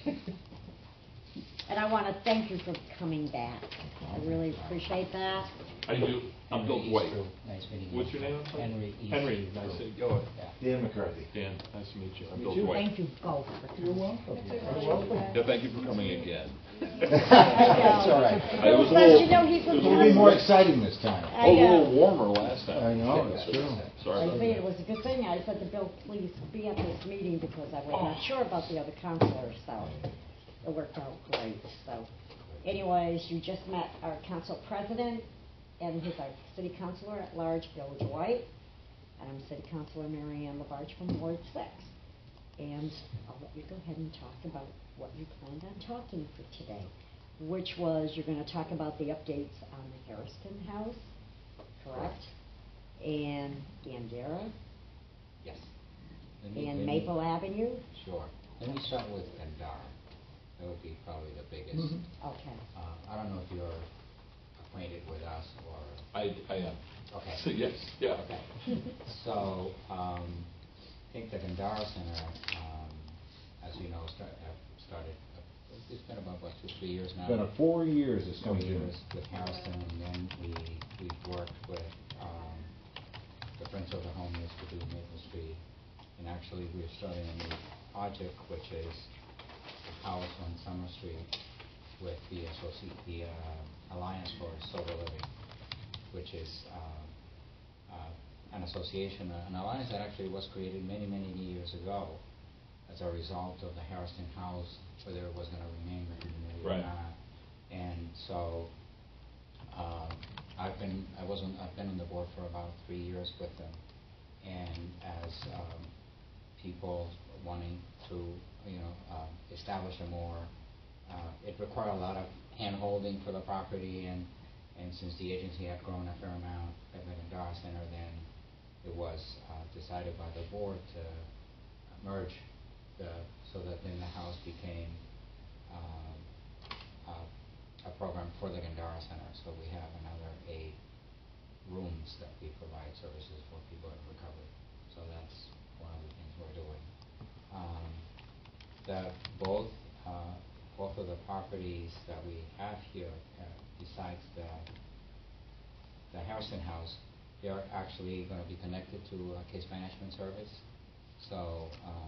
And I want to thank you for coming back. I really appreciate that. I do. I'm Bill Dwight. Nice meeting you. What's your name? I'm sorry? Henry East. Henry, nice to go ahead. Dan McCarthy. Dan, nice to meet you. I'm Me Bill too. Dwight. Thank you both for coming. You're welcome. You're welcome. Yeah, thank you for coming again. That's all right. It was a But little- you know, he's it was a It'll be little more exciting this time. I a little know. warmer last time. I know, it's true. Sorry I about think it that. was a good thing. I said to Bill, please be at this meeting because I was not Oh. sure about the other counselors, so it worked out great. So anyways, you just met our council president and he's our city councilor at large, Bill Dwight. And I'm city councilor Mary Ann Labarge from Ward 6. And I'll let you go ahead and talk about what you planned on talking for today, which was you're going to talk about the updates on the Harrison House, correct? And Gandera Yes. Let me- and let me- Maple Avenue? Sure. Let me start with Gandara. That would be probably the biggest. Okay. I don't know if you're acquainted with us or. I am. Okay. So, yes, yeah. Okay. So, I think the Gandara Center, as you know, started, it's been about, 2-3 years now. It's been 4 years it's come 4 to. years with Harrison, and then we've worked with the Friends of the Homeless to do Maple Street. And actually, we're starting a new project, which is a house on Summer Street with the Alliance for Sober Living, which is an association, an alliance that actually was created many, many years ago as a result of the Harrison House, whether it was going to remain in the community or Right. not. And so I've been on the board for about 3 years with them, and as people wanting to establish a more it required a lot of hand holding for the property, and since the agency had grown a fair amount at the Gandara Center, then it was decided by the board to merge so that then the house became a program for the Gandara Center. So we have another 8 rooms that we provide services for people in recovery. So that's one of the things we're doing. Both of the properties that we have here, besides the Harrison House, they are actually going to be connected to a case management service. So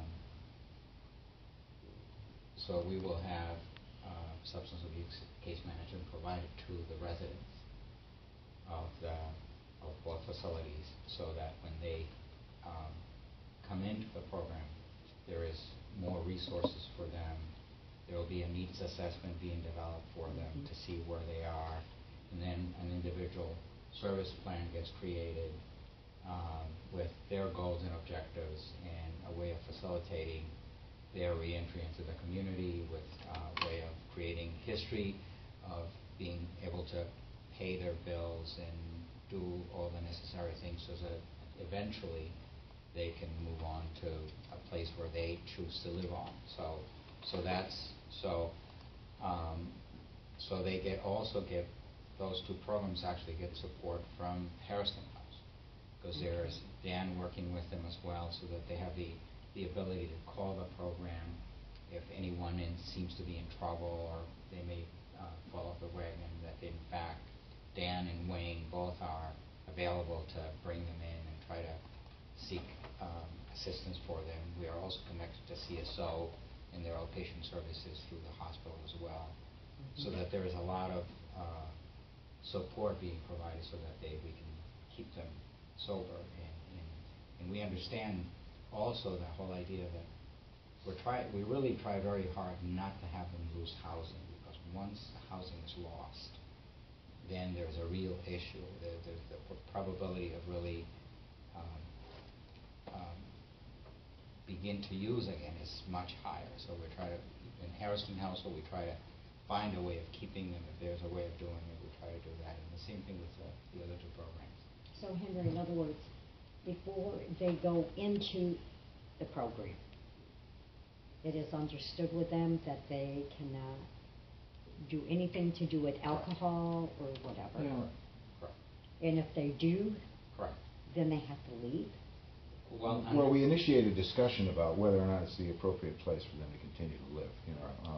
we will have substance abuse case management provided to the residents of both facilities, so that when they come into the program, there is more resources for them. There will be a needs assessment being developed for them to see where they are, and then an individual service plan gets created with their goals and objectives, and a way of facilitating their reentry into the community, with a way of creating history of being able to pay their bills and do all the necessary things so that eventually they can move on to a place where they choose to live on. So they those 2 programs actually get support from Harrison House, because there's Dan working with them as well, so that they have the ability to call the program if anyone seems to be in trouble or they may fall off the wagon. assistance for them. We are also connected to CSO and their outpatient services through the hospital as well, so that there is a lot of support being provided so that we can keep them sober. And we understand also the whole idea that we really try very hard not to have them lose housing, because once the housing is lost, then there's a real issue. There's the probability of really begin to use again is much higher. So we try to, in Harrison Household, we try to find a way of keeping them. If there's a way of doing it, we try to do that. And the same thing with the other two programs. So Henry, in other words, before they go into the program, it is understood with them that they cannot do anything to do with alcohol or whatever. Yeah. Correct. And if they do, Correct. then they have to leave. Well, we initiated discussion about whether or not it's the appropriate place for them to continue to live, you know.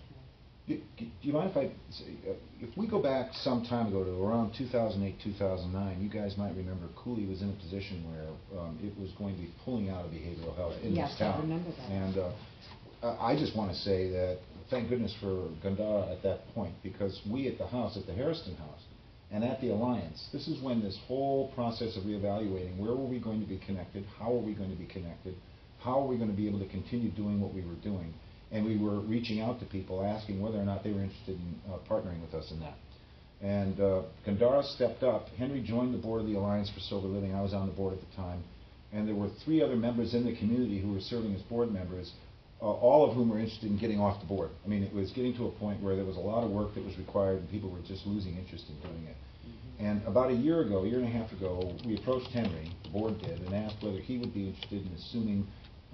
Do you mind if I say, if we go back some time ago to around 2008, 2009, you guys might remember Cooley was in a position where it was going to be pulling out of behavioral health in Yes, this town. I remember that. And I just want to say that thank goodness for Gandara at that point, because we at the house, at the Harrison House, and at the Alliance, this is when this whole process of reevaluating where were we going to be connected, how are we going to be connected, how are we going to be able to continue doing what we were doing. And we were reaching out to people, asking whether or not they were interested in partnering with us in that. And Gandara stepped up. Henry joined the board of the Alliance for Sober Living. I was on the board at the time. And there were 3 other members in the community who were serving as board members, all of whom were interested in getting off the board. I mean, it was getting to a point where there was a lot of work that was required and people were just losing interest in doing it. And about a year and a half ago, we approached Henry, the board did, and asked whether he would be interested in assuming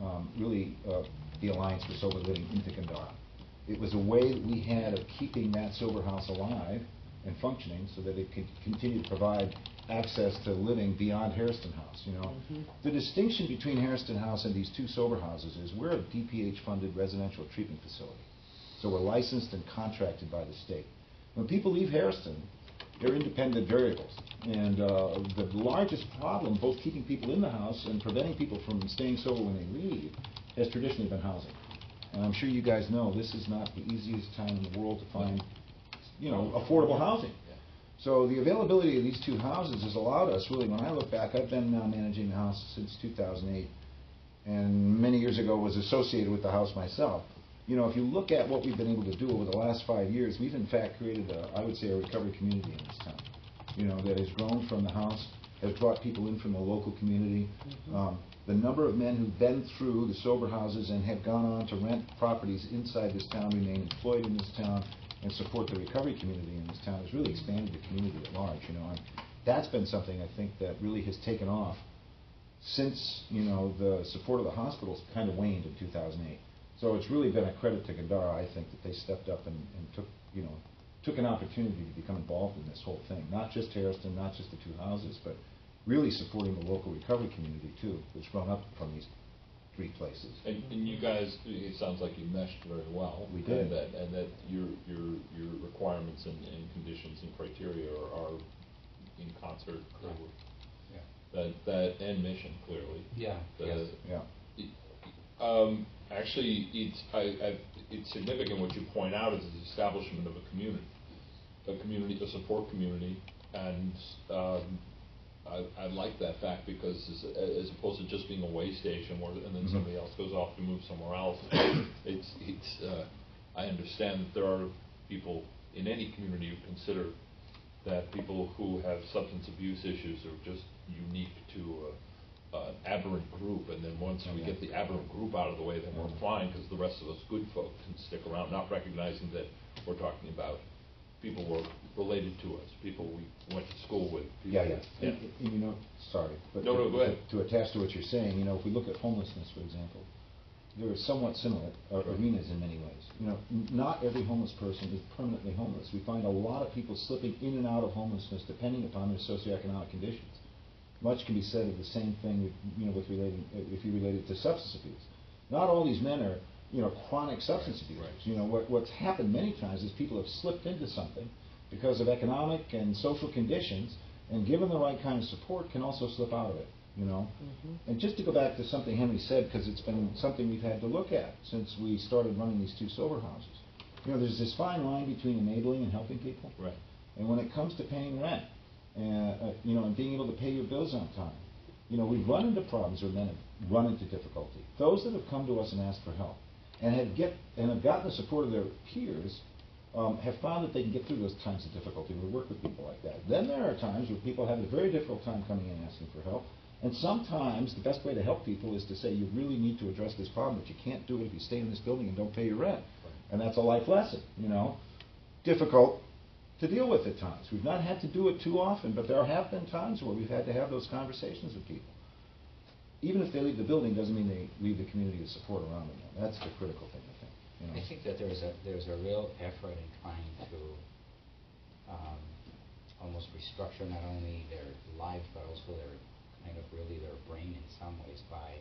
the Alliance for Sober Living into Gandara. It was a way that we had of keeping that sober house alive and functioning so that it could continue to provide access to living beyond Harrison House, you know. The distinction between Harrison House and these 2 sober houses is we're a DPH-funded residential treatment facility. So we're licensed and contracted by the state. When people leave Harrison, they're independent variables. And the largest problem, both keeping people in the house and preventing people from staying sober when they leave, has traditionally been housing. And I'm sure you guys know this is not the easiest time in the world to find, you know, affordable housing. So the availability of these 2 houses has allowed us, really, when I look back, I've been now managing the house since 2008, and many years ago was associated with the house myself. You know, if you look at what we've been able to do over the last 5 years, we've in fact created, I would say, a recovery community in this town. You know, that has grown from the house, has brought people in from the local community. The number of men who've been through the sober houses and have gone on to rent properties inside this town, remain employed in this town, and support the recovery community in this town has really expanded the community at large, you know. And that's been something I think that really has taken off since, you know, the support of the hospitals kind of waned in 2008. So it's really been a credit to Gandara, I think, that they stepped up and took, you know, took an opportunity to become involved in this whole thing. Not just Harrison, not just the 2 houses, but really supporting the local recovery community too, that's grown up from these 3 places. And you guys, it sounds like you meshed very well. We did. And that your requirements and conditions and criteria are in concert clearly. Yeah. That and mission clearly. Yeah. Yes. Yeah. Actually, it's significant what you point out is the establishment of a community, a support community, and I like that fact because as opposed to just being a way station where and then somebody else goes off to move somewhere else, I understand that there are people in any community who consider that people who have substance abuse issues are just unique to an aberrant group, and then once we get the aberrant group out of the way, then we're fine because the rest of us good folk can stick around, not recognizing that we're talking about people who are related to us, people we went to school with. Yeah. And, you know, sorry, but no, go ahead. To attach to what you're saying, you know, if we look at homelessness, for example, they're somewhat similar arenas in many ways. You know, not every homeless person is permanently homeless. We find a lot of people slipping in and out of homelessness depending upon their socioeconomic conditions. Much can be said of the same thing, if you relate it to substance abuse. Not all these men are, you know, chronic substance abusers. Right. You know, what's happened many times is people have slipped into something because of economic and social conditions, and given the right kind of support, can also slip out of it. you know? Mhm. And just to go back to something Henry said, because it's been something we've had to look at since we started running these 2 sober houses. You know, there's this fine line between enabling and helping people. Right. And when it comes to paying rent, you know, and being able to pay your bills on time, you know, we've run into problems where men have run into difficulty. Those that have come to us and asked for help and have gotten the support of their peers have found that they can get through those times of difficulty. We work with people like that. Then there are times where people have a very difficult time coming in and asking for help. And sometimes the best way to help people is to say you really need to address this problem, but you can't do it if you stay in this building and don't pay your rent. And that's a life lesson, you know. Difficult to deal with at times. We've not had to do it too often, but there have been times where we've had to have those conversations with people. Even if they leave the building, doesn't mean they leave the community of support around them. That's the critical thing, I think. You know? I think that there's a real effort in trying to almost restructure not only their life but also their kind of really their brain in some ways by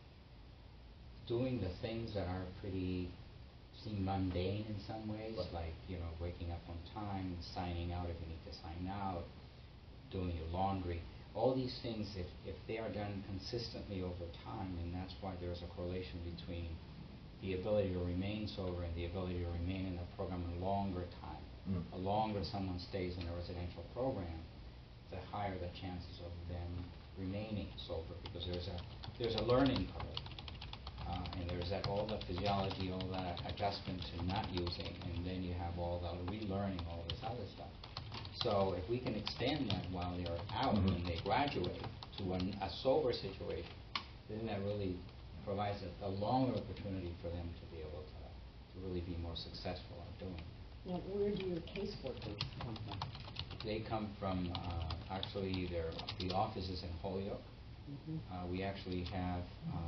doing the things that are pretty seem mundane in some ways, Right. like, you know, waking up on time, signing out if you need to sign out, doing your laundry. All these things, if they are done consistently over time, and that's why there's a correlation between the ability to remain sober and the ability to remain in the program a longer time. The longer someone stays in a residential program, the higher the chances of them remaining sober, because there's a learning curve. And there's all the physiology, all that adjustment to not using, and then you have all the relearning all this other stuff. So if we can extend that while they're out and they graduate to a sober situation, then that really provides a longer opportunity for them to be able to really be more successful at doing it. Now, where do your caseworkers come from? They come from, actually, the office is in Holyoke. Mhm. We actually have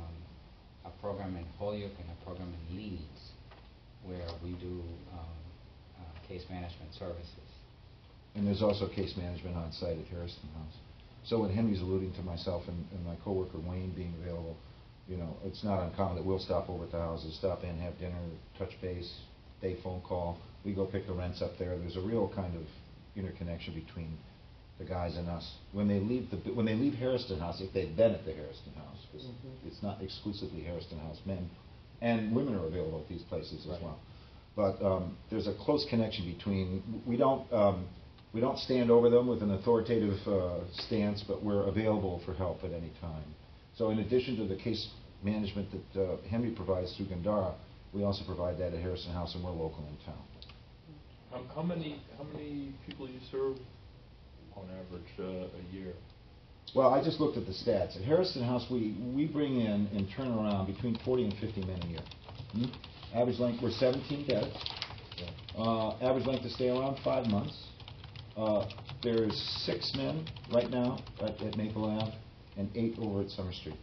a program in Holyoke and a program in Leeds where we do case management services. And there's also case management on site at Harrison House. So when Henry's alluding to myself and my coworker Wayne being available, you know, it's not uncommon that we'll stop over at the houses, stop in, have dinner, touch base, they phone call, we go pick the rents up there. There's a real kind of interconnection between the guys and us. When they leave Harrison House, if they've been at the Harrison House, because it's not exclusively Harrison House, men and women are available at these places as well. But there's a close connection between. We don't stand over them with an authoritative stance, but we're available for help at any time. So in addition to the case management that Henry provides through Gandara, we also provide that at Harrison House, and we're local in town. How many people you serve on average a year? Well, I just looked at the stats. At Harrison House, we bring in and turn around between 40 and 50 men a year. Average length, we're 17 beds. Average length to stay around 5 months. There's 6 men right now at Maple Ave and 8 over at Summer Street.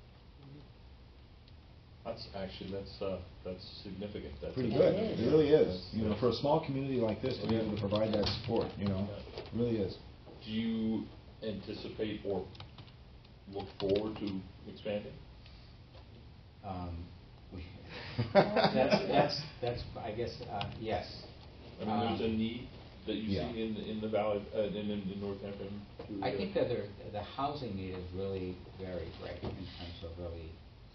That's significant. That's Pretty It good. is. It really is. You know, for a small community like this to be able to provide that support, you know, it really is. Do you anticipate or look forward to expanding? That's I guess yes. I mean, there's a need that you Yeah. see in the valley, in Northampton. I think that the housing need is really very great in terms of really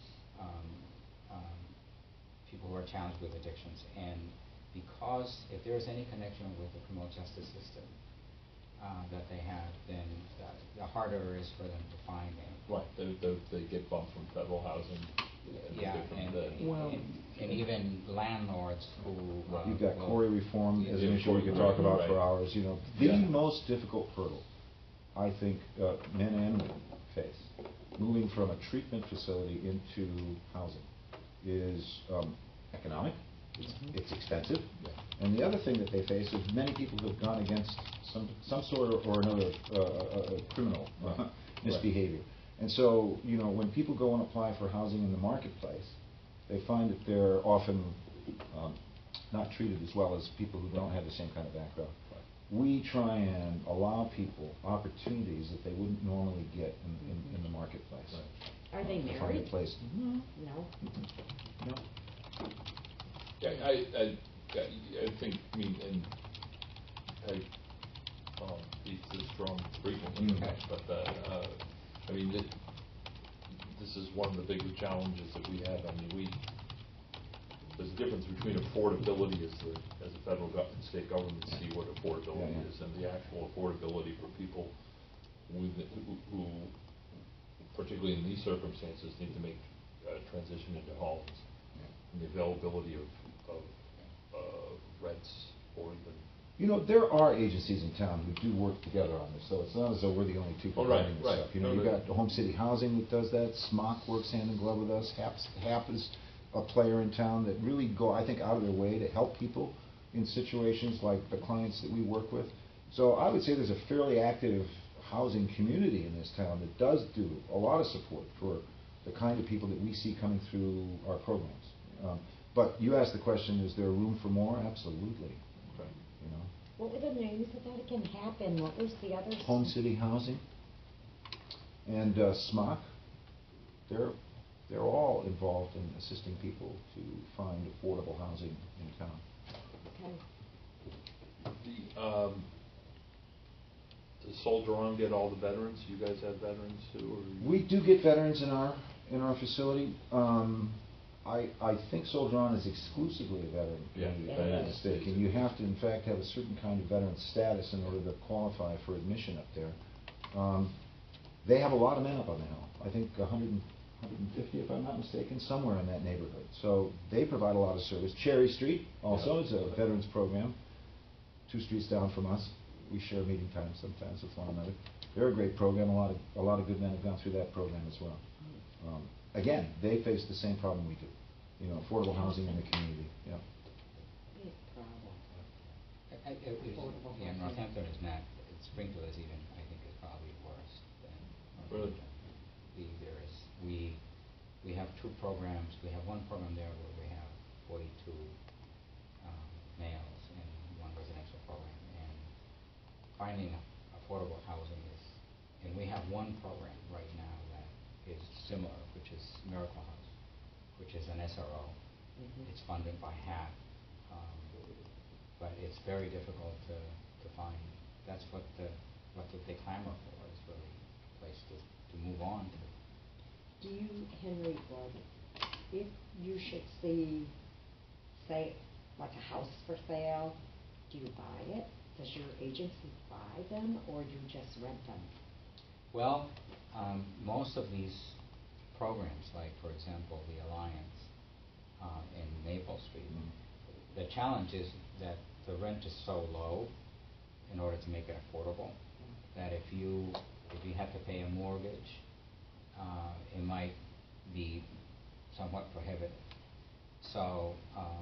people who are challenged with addictions, and because if there is any connection with the criminal justice system that they have, then the harder it is for them to find any. Right, they get bumped from federal housing. Yeah, and even landlords who You've got Corey reform as an issue we could talk about for hours. You know, the most difficult hurdle I think men and women face moving from a treatment facility into housing is economic. It's expensive, and the other thing that they face is many people who have gone against some sort or another criminal misbehavior. And so, you know, when people go and apply for housing in the marketplace, they find that they're often not treated as well as people who don't have the same kind of background. We try and allow people opportunities that they wouldn't normally get in the marketplace. Are they To find a married? place. No. No. Yeah, I think, I mean, and I beats the strong frequently, but I mean, one of the bigger challenges that we have. I mean, there's a difference between affordability as the federal government, state government see what affordability is, and the actual affordability for people who, particularly in these circumstances, need to make transition into homes, and the availability of rents or even. You know, there are agencies in town who do work together on this, so it's not as though we're the only two providing this stuff. You know, you've got the Home City Housing that does that, SMOC works hand in glove with us, HAP is a player in town that really go, I think, out of their way to help people in situations like the clients that we work with. So I would say there's a fairly active housing community in this town that does do a lot of support for the kind of people that we see coming through our programs. But you asked the question, is there room for more? Absolutely. Okay. You know. What were the names of that again? Happen. What was the others? Home City Housing and SMOC. They're all involved in assisting people to find affordable housing in town. Okay. Does Soldier On get all the veterans? You guys have veterans too? Or We do get veterans in our facility. I think Soldier On is exclusively a veteran community, if I'm not mistaken. You have to, in fact, have a certain kind of veteran status in order to qualify for admission up there. They have a lot of men up on the hill. I think 150, if I'm not mistaken, somewhere in that neighborhood. So they provide a lot of service. Cherry Street also is a veterans program, 2 streets down from us. We share meeting times sometimes with one another. They're a great program. A lot of good men have gone through that program as well. Again, they face the same problem we do. You know, affordable housing in the community. Yeah. Big problem. Yeah, Northampton is not. Springfield is even. I think is probably worse than Northampton. Really? We have 2 programs. We have one program there where we have 42 males in one residential program, and finding affordable housing is, and we have one program right now that is similar, which is Miracle House, which is an SRO. Mm-hmm. It's funded by HAP, but it's very difficult to find. That's what they clamor for, is really a place to move on to. Do you, Henry, if you should see, say, like a house for sale, do you buy it? Does your agency buy them, or do you just rent them? Well, most of these programs, like for example the Alliance in Maple Street, the challenge is that the rent is so low in order to make it affordable that if you have to pay a mortgage, it might be somewhat prohibitive. So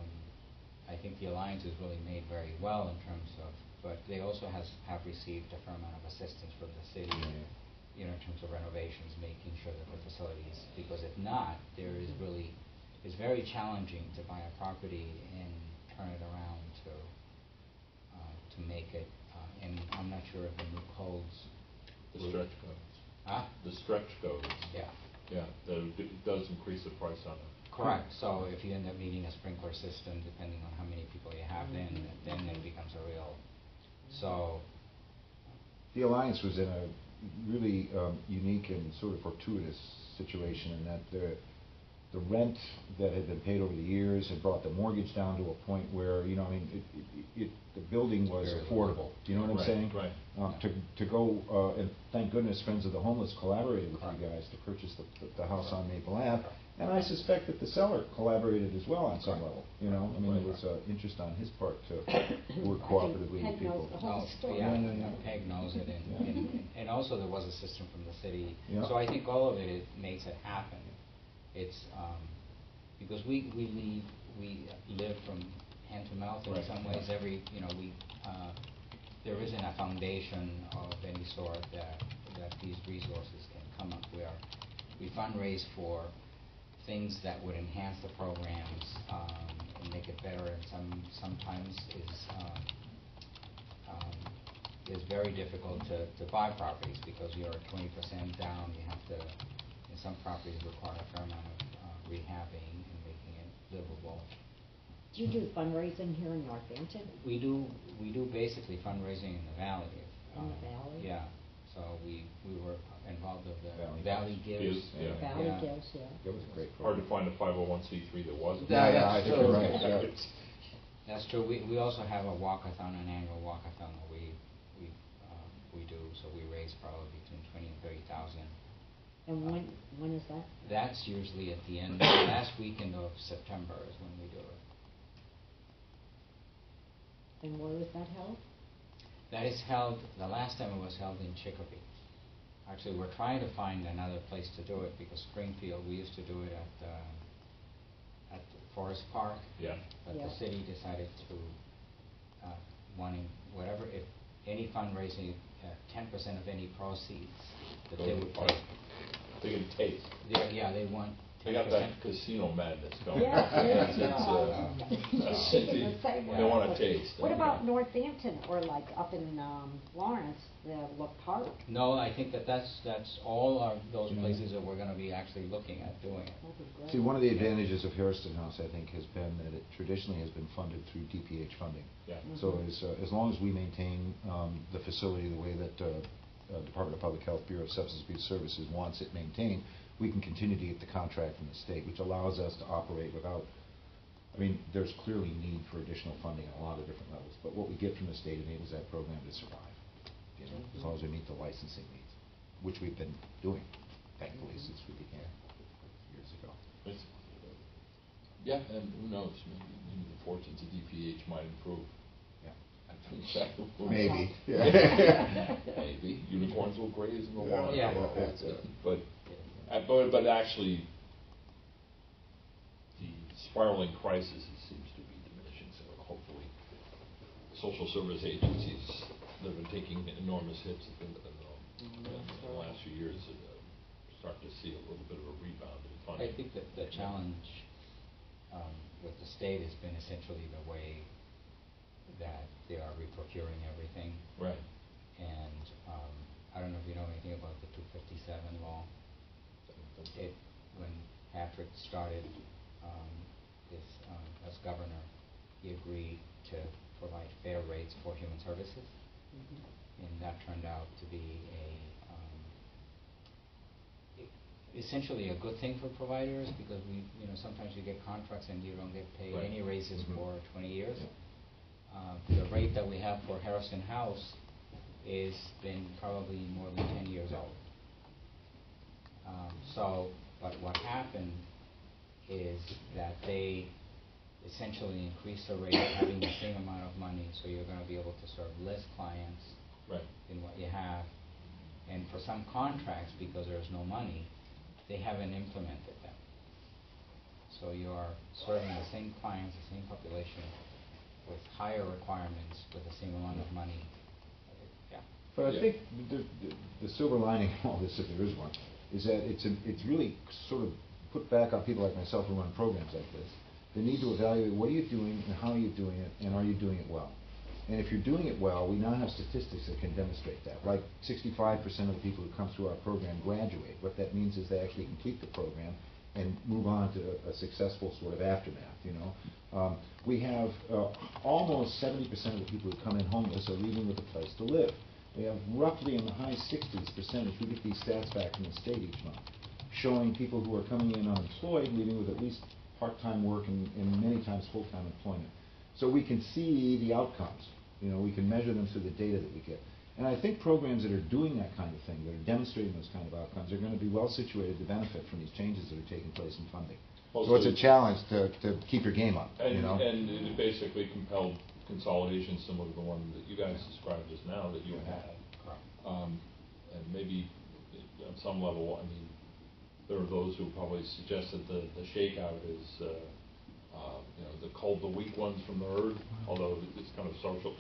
I think the Alliance is really made very well in terms of, but they also have received a fair amount of assistance from the city, you know, in terms of renovations, making sure that the facilities, because if not, it's very challenging to buy a property and turn it around to make it, and I'm not sure if the new codes. The stretch codes. Huh? The stretch codes. Yeah. Yeah, it does increase the price on it. Correct. So if you end up needing a sprinkler system, depending on how many people you have, then it becomes a real. So. The Alliance was in a really unique and sort of fortuitous situation in that the rent that had been paid over the years had brought the mortgage down to a point where, you know, I mean, the building was affordable. Do you know what I'm saying? Right. To go, and thank goodness Friends of the Homeless collaborated with you guys to purchase the house on Maple Ave. And I suspect that the seller collaborated as well on some level. You know, I mean, there was interest on his part to work cooperatively with people. Peg knows it, and also there was a system from the city. Yeah. So I think all of it makes it happen. It's because we live from hand to mouth in some ways. There isn't a foundation of any sort that these resources can come up where we fundraise for things that would enhance the programs and make it better, and sometimes is very difficult to buy properties because you're 20% down. You have to, in some properties require a fair amount of rehabbing and making it livable. Do you do fundraising here in Northampton? We do basically fundraising in the valley. In the valley? Yeah. So we were involved with the Valley Valley Gives. Yeah. Valley Yeah. Gives, yeah. It was a great Hard to program. find a 501c3 that wasn't. Yeah, I think you're true. right, yeah. That's true. We also have a walkathon, an annual walkathon that we do, so we raise probably between 20 and 30,000. And when is that? That's usually at the end, last weekend of September is when we do it. And where is that held? That is held, the last time it was held in Chicopee. Actually, we're trying to find another place to do it, because Springfield, we used to do it at Forest Park. Yeah. But Yeah. the city decided to, wanting, whatever, if any fundraising, 10% of any proceeds that Go they to the would park. take. They can taste. Yeah, they want 10%. They got that casino madness going. Yeah, It's, yeah. the Same way. they want to taste. What about Northampton, or like up in Lawrence, the Look Park? No, I think that's all those Yeah. places that we're gonna be actually looking at doing it. That'd be great. See, one of the advantages of Harrison House, I think, has been that it traditionally has been funded through DPH funding. Yeah. So as long as we maintain the facility the way that Department of Public Health Bureau of Substance Abuse Services wants it maintained, we can continue to get the contract from the state, which allows us to operate without, I mean, there's clearly need for additional funding at a lot of different levels, but what we get from the state enables that program to survive, you know, as long as we meet the licensing needs, which we've been doing, thankfully, since we began years ago. It's, yeah, and who knows, maybe the fortunes of DPH might improve. Yeah. In fact, Maybe. Maybe. Unicorns will graze in the Yeah. water. Yeah. That's it. But actually, the spiraling crisis seems to be diminishing, so hopefully social service agencies that have been taking enormous hits in the last few years start to see a little bit of a rebound in funding. I think that the challenge with the state has been essentially the way that they are reprocuring everything. Right. And I don't know if you know anything about the 257 law. When Patrick started as governor, he agreed to provide fair rates for human services, and that turned out to be essentially a good thing for providers, because sometimes you get contracts and you don't get paid Right. any raises for 20 years. Yeah. The rate that we have for Harrison House is been probably more than 10 years old. But what happened is that they essentially increased the rate, having the same amount of money, so you're going to be able to serve less clients Right. than what you have. And for some contracts, because there's no money, they haven't implemented them. So you are serving the same clients, the same population, with higher requirements, with the same amount of money. Yeah. But I Yeah. think the silver lining in all this, if there is one, is that it's really sort of put back on people like myself who run programs like this. They need to evaluate what are you doing and how are you doing it, and are you doing it well. And if you're doing it well, we now have statistics that can demonstrate that. Like 65% of the people who come through our program graduate. What that means is they actually complete the program and move on to a successful sort of aftermath, you know. We have almost 70% of the people who come in homeless are leaving with a place to live. We have roughly in the high 60s percentage, we get these stats back from the state each month, showing people who are coming in unemployed, leaving with at least part-time work and many times full-time employment. So we can see the outcomes. You know, we can measure them through the data that we get. And I think programs that are doing that kind of thing, that are demonstrating those kind of outcomes, are going to be well situated to benefit from these changes that are taking place in funding. So it's a challenge to keep your game up, And, you know? and it basically compelled consolidation similar to the one that you guys described just now that you had. And maybe on some level, I mean, there are those who probably suggest that the shakeout is, called the weak ones from the herd, although it's kind of social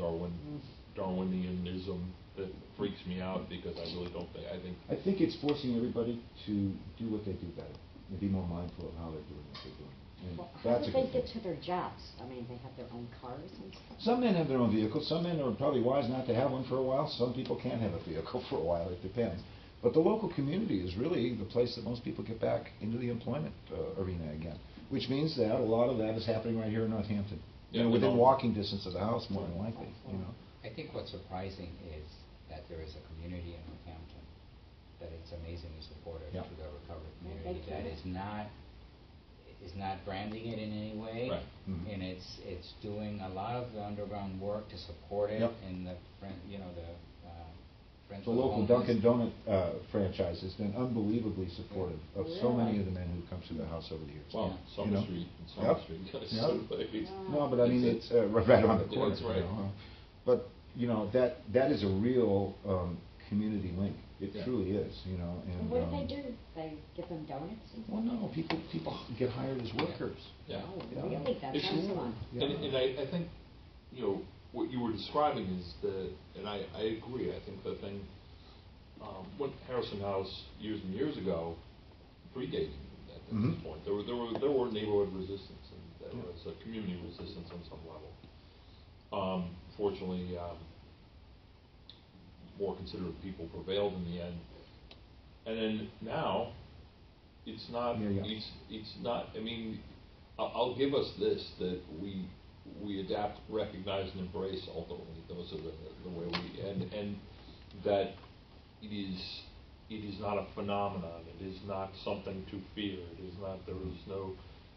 Darwinianism that freaks me out, because I really don't think, I think it's forcing everybody to do what they do better and be more mindful of how they're doing what they're doing. And Well, how that's do a they good get thing. to their jobs? I mean, they have their own cars and stuff? Some men have their own vehicles. Some men are probably wise not to have one for a while. Some people can't have a vehicle for a while. It depends. But the local community is really the place that most people get back into the employment arena again, which means that a lot of that is happening right here in Northampton. Yeah, Within we know. walking distance of the house, more than likely. You know. I think what's surprising is that there is a community in Northampton that is amazingly supportive Yeah. to the recovery Well, community, thank that you. is not branding it in any way. Right. Mhm. And it's doing a lot of the underground work to support it, Yep. and the Friends The of the local Homeless. Dunkin' Donut franchise has been unbelievably supportive of so many of the men who come through the house over the years. Well, Yeah. Summer You know? Street, and Summer Yep. Street, Yep. sort of like- No, but I mean, it's right on the Yeah, corner. that's right. You know? But, you know, that is a real community link. It Yeah. truly is, you know. And And what do they do? They give them donuts and Well, stuff? no, people get hired as workers. Yeah. Oh, Yeah. really? That It's sounds just- fun. Yeah. And I think, you know, what you were describing is and I agree, I think the thing, when Harrison House years and years ago, predating at this Mhm. point, there were neighborhood resistance, and there Yeah. was a community resistance on some level. Fortunately, more considerate people prevailed in the end. And then now, it's not, Yeah. it's not, I mean, I'll give us this, that we adapt, recognize, and embrace ultimately. Those are the way and that it is not a phenomenon. It is not something to fear. It is not, there is no,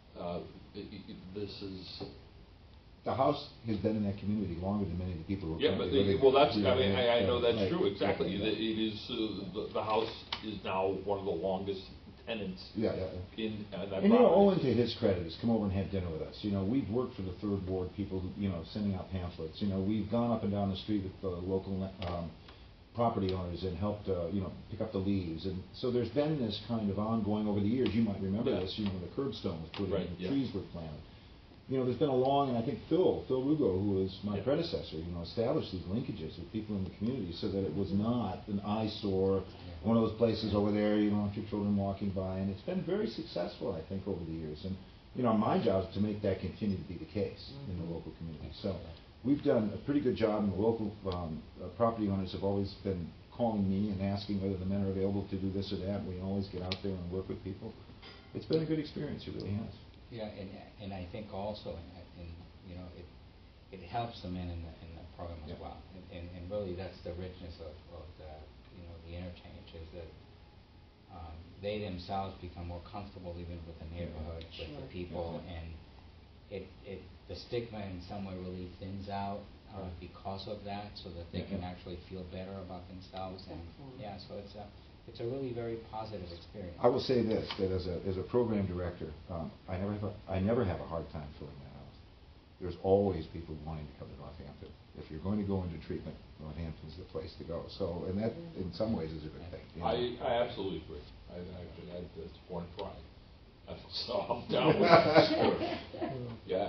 this is. The house has been in that community longer than many of the people who are Yeah, but currently living well, there. that's, I mean, I know that's Right. true, exactly. Yeah. It is, the house is now one of the longest tenants Yeah. in that And you know, property. Owen, to his credit, has come over and had dinner with us. You know, we've worked for the third ward, people who, you know, sending out pamphlets. You know, we've gone up and down the street with the local property owners and helped, you know, pick up the leaves. And so there's been this kind of ongoing over the years. You might remember Yeah. this. You know, when the curbstone was put in, Right, and the yeah. trees were planted. You know, there's been a long, and I think Phil Rugo, who was my Yeah. predecessor, you know, established these linkages with people in the community so that it was not an eyesore, one of those places over there, you don't want your children walking by, and it's been very successful, I think, over the years. And, you know, my job is to make that continue to be the case in the local community. So we've done a pretty good job, and the local property owners have always been calling me and asking whether the men are available to do this or that. We always get out there and work with people. It's been a good experience, it really has. Yeah, and I think also, you know, it helps the men in the program as Yeah. well. And really, that's the richness of the, you know, the interchange, is that they themselves become more comfortable even with the neighborhood, with the Sure. people, Yeah. and the stigma in some way really thins out because of that, so that they Yeah. can actually feel better about themselves. And Excellent. yeah, so it's a really very positive experience. I will say this, that as a program director, I never have a hard time filling that house. There's always people wanting to come to Northampton. If you're going to go into treatment, Northampton's the place to go. So, and that, in some ways, is a good thing. You know? I absolutely agree. That's a point of pride. So I'm down with it. Sure. Yeah.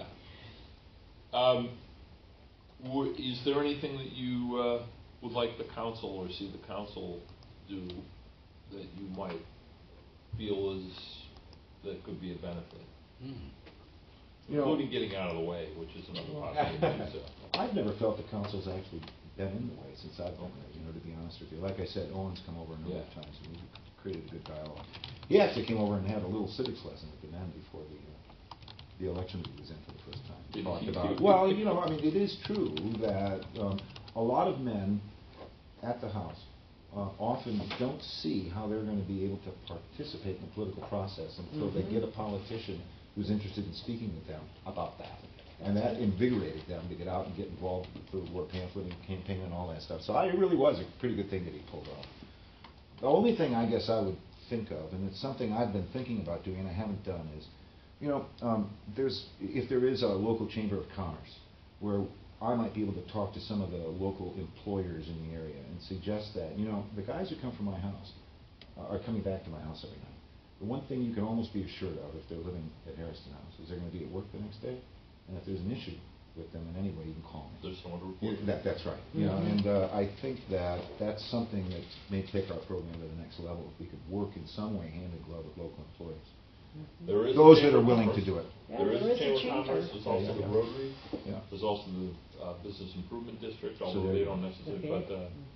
Is there anything that you would like the council or see the council do that you might feel that could be a benefit? You know, Including getting out of the way, which is another possibility. I've never felt the council's actually been in the way since I've been there, you know, to be honest with you. Like I said, Owen's come over a number of Yeah. times, and we've created a good dialogue. He actually came over and had a little civics lesson at the end before the election that he was in for the first time. Did Talked he? about, well, you know, I mean, it is true that a lot of men at the House often don't see how they're going to be able to participate in the political process until they get a politician who's interested in speaking with them about that. And that invigorated them to get out and get involved with the war pamphlet and campaign and all that stuff. So it really was a pretty good thing that he pulled off. The only thing I guess I would think of, and it's something I've been thinking about doing and I haven't done, is, you know, if there is a local chamber of commerce where I might be able to talk to some of the local employers in the area and suggest that, you know, the guys who come from my house are coming back to my house every night. The one thing you can almost be assured of if they're living at Harrison House is they're going to be at work the next day, and if there's an issue with them in any way, you can call me. There's someone to report. That's right. You know, and I think that's something that may take our program to the next level if we could work in some way hand in glove with local employers. There is Those a that Chamber are of willing to Commerce. do it. Yeah, There is a Chamber of chamber. Commerce, there's also the Rotary, Yeah. there's also the Business Improvement District, So although there they you don't go. necessarily, Okay. but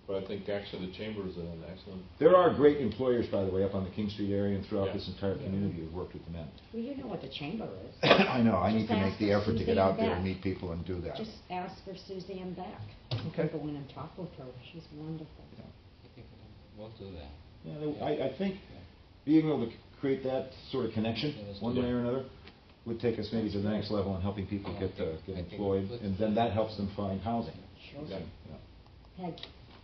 But I think actually the chamber is an excellent. There are great employers, by the way, up on the King Street area and throughout Yeah. this entire Yeah. community who've worked with the men. Well, you know what the chamber is. I know, I Just need to make ask the for effort to get Suzanne out there Beck. and meet people and do that. Just ask for Suzanne Beck. Okay. Go in and talk with her. She's wonderful. Yeah. We'll do that. Yeah, I think being able to create that sort of connection, Yeah, let's one do way it. or another, would take us maybe to the next level in helping people Yeah, get I think employed, let's- and then that helps them find housing. Sure. Yeah. Peg.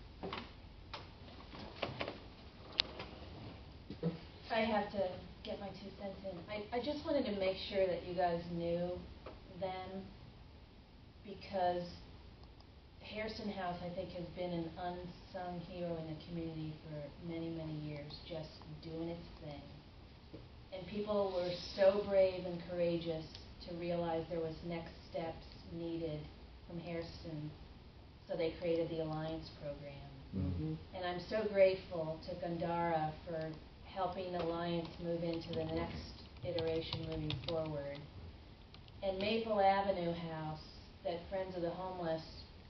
I have to get my 2 cents in. I just wanted to make sure that you guys knew them, because Harrison House, I think, has been an unsung hero in the community for many, many years, just doing its thing. And people were so brave and courageous to realize there was next steps needed from Harrison, so they created the Alliance program. Mm-hmm. And I'm so grateful to Gandara for helping Alliance move into the next iteration moving forward. And Maple Avenue House that Friends of the Homeless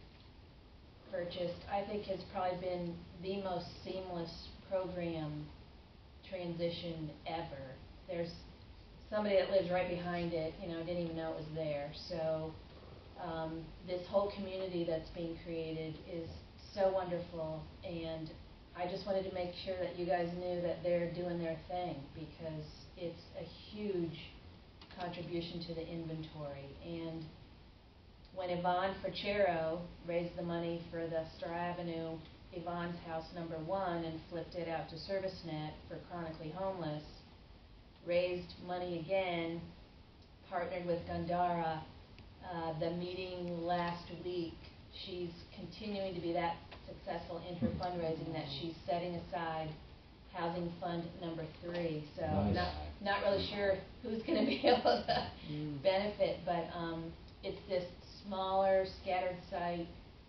purchased, I think has probably been the most seamless program transition ever. There's somebody that lives right behind it, didn't even know it was there. So this whole community that's being created is so wonderful, and I just wanted to make sure that you guys knew that they're doing their thing, because it's a huge contribution to the inventory. And when Yvonne Ferchero raised the money for the Star Avenue Yvonne's House #1 and flipped it out to ServiceNet for chronically homeless, raised money again, partnered with Gandara. The meeting last week, she's continuing to be that successful in her fundraising that she's setting aside Housing Fund #3. So Nice. not really sure who's going to be able to benefit, but it's this smaller, scattered site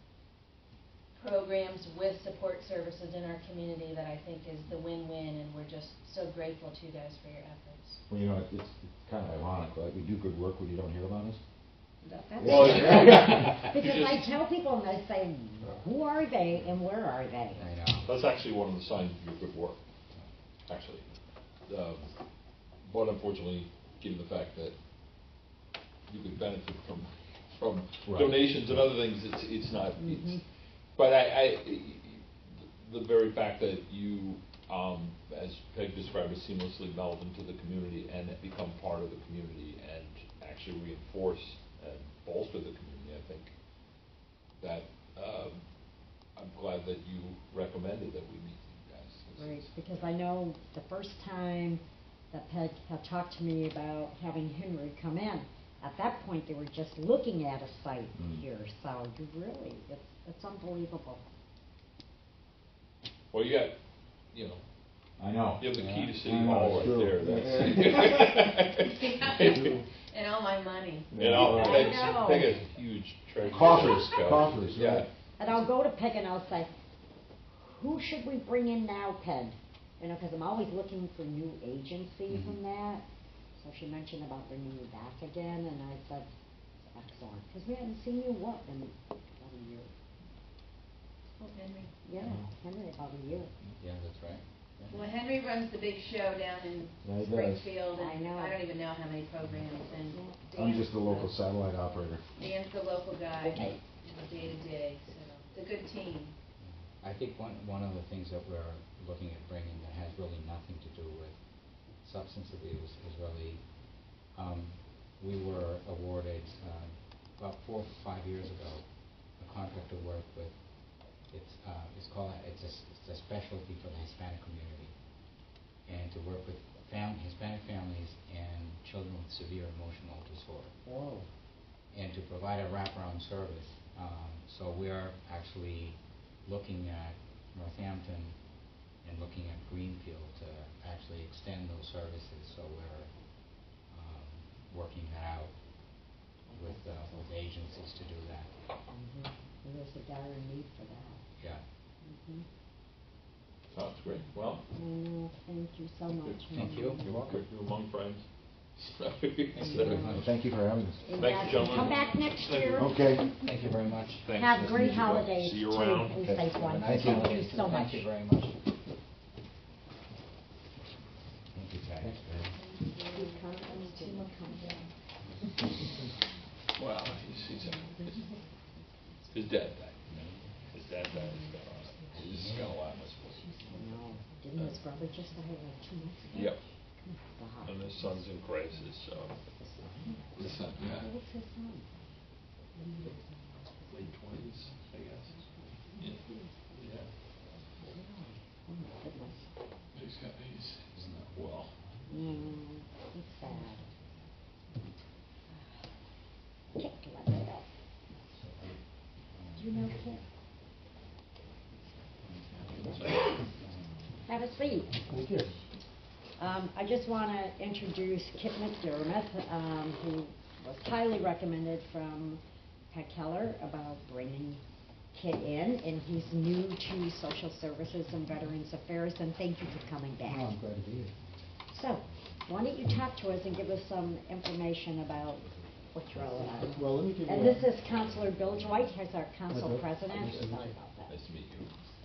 programs with support services in our community that I think is the win-win, and we're just so grateful to you guys for your efforts. Well, it's kind of ironic, right? We do good work when you don't hear about us. That's Well, because I tell people and they say, who are they and where are they? I know. That's actually one of the signs of your good work, actually. But unfortunately, given the fact that you could benefit from Right. donations and other things, it's not. It's, but the very fact that you, as Peg described, has seamlessly melded into the community and have become part of the community and actually reinforce and bolster the community, I think that I'm glad that you recommended that we meet you guys. Right, because I know the first time that Peg had talked to me about having Henry come in, at that point they were just looking at a site here, so you really, it's unbelievable. Well, you got, I know. you have the key to I City know, Hall it's right true. there. And all my money. I know. Peg has a huge treasure. Coffers, chest. coffers, Yeah. right. And I'll go to Peg and I'll say, who should we bring in now, Peg? Because I'm always looking for new agencies and that. So she mentioned about bringing you back again, and I said, excellent, because we haven't seen you, what, in about a year? Oh, Henry. Yeah, Henry, about a year. Yeah, that's right. Yeah. Well, Henry runs the big show down in Yeah, he does. Springfield, and I know. I don't even know how many programs, and I'm Dan's just the local satellite operator. Dan's the local guy, Okay. day to day, so it's a good team. I think one of the things that we're looking at bringing that has really nothing to do with substance abuse is really, we were awarded about 4 or 5 years ago a contract to work with, it's a specialty for the Hispanic community, and to work with Hispanic families and children with severe emotional disorder. Whoa. And to provide a wraparound service. So we're actually looking at Northampton and looking at Greenfield to actually extend those services. So we're working that out with agencies to do that. And there's a dire need for that. Yeah. Sounds great. Well, Thank you so much. Thank you. you're welcome. You're among friends. Thank you very much. Thank you for having us. Exactly. gentlemen. Come back next year. Okay. Thank you very much. Thanks. Have Nice to great meet you both. holidays See you too, around. and Okay. safe ones. Nice Thank you holidays, so too. much. Thank you very much. Thank you, Patty. Well, his dad died. His dad died. He's got a lot of No, didn't his brother just die like 2 months ago? Yep. God. And his son's in crisis, so. His son, yeah. What's his son? Late 20s, I guess. Yeah. Yeah. Oh my goodness. He's not well. It's sad. Kit let it go. Do you know Kit? Have a seat. Thank you. I just want to introduce Kit McDermott, who was highly recommended from Pat Keller about bringing Kit in, and he's new to Social Services and Veterans Affairs, and thank you for coming back. Oh, I'm glad to be here. So, why don't you talk to us and give us some information about what you're all about? Well, let me give you And a- this is Counselor Bill Dwight, who's our council Bill. president. Nice to meet Sorry you. about that. Nice to meet you.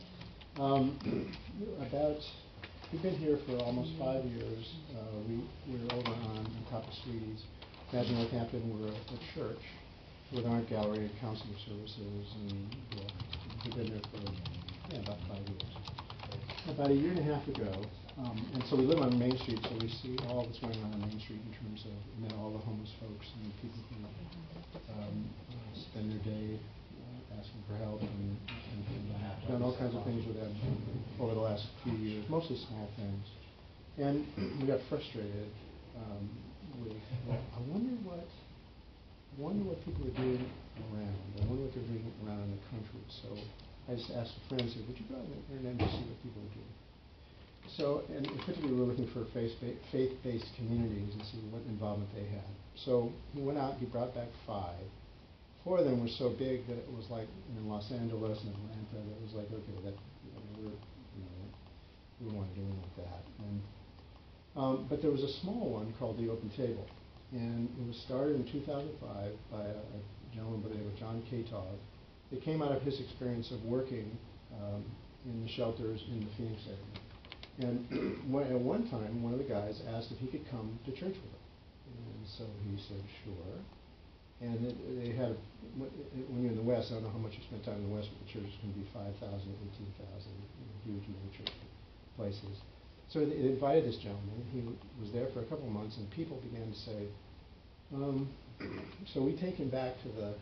We've been here for almost 5 years. We're over on top of Sweeties. Imagine Northampton, we're a church with art gallery, counseling services, and we've been there for about 5 years. About a year and a half ago, and so we live on Main Street, so we see all that's going on Main Street in terms of all the homeless folks and people who spend their day asking for help and done all kinds of things with them over the last few years, mostly small things. And we got frustrated with, well, I wonder what people are doing around. I wonder what they're doing around in the country. So I just asked a friend, said, would you go on the internet and see what people are doing? So, and particularly we were looking for faith-based communities and see what involvement they had. So he went out, he brought back 5. 4 of them were so big that it was like in Los Angeles and Atlanta, that it was like, okay, that we want to do that. And but there was a small one called the Open Table, and it was started in 2005 by a gentleman by the name of John Katov. It came out of his experience of working in the shelters in the Phoenix area. And at one time, one of the guys asked if he could come to church with him, and so he said, sure. And they had, when you're in the West, I don't know how much you spent time in the West, but the churches can be 5,000, 18,000, huge mega church places. So they invited this gentleman. He was there for a couple of months, and people began to say, so we take him back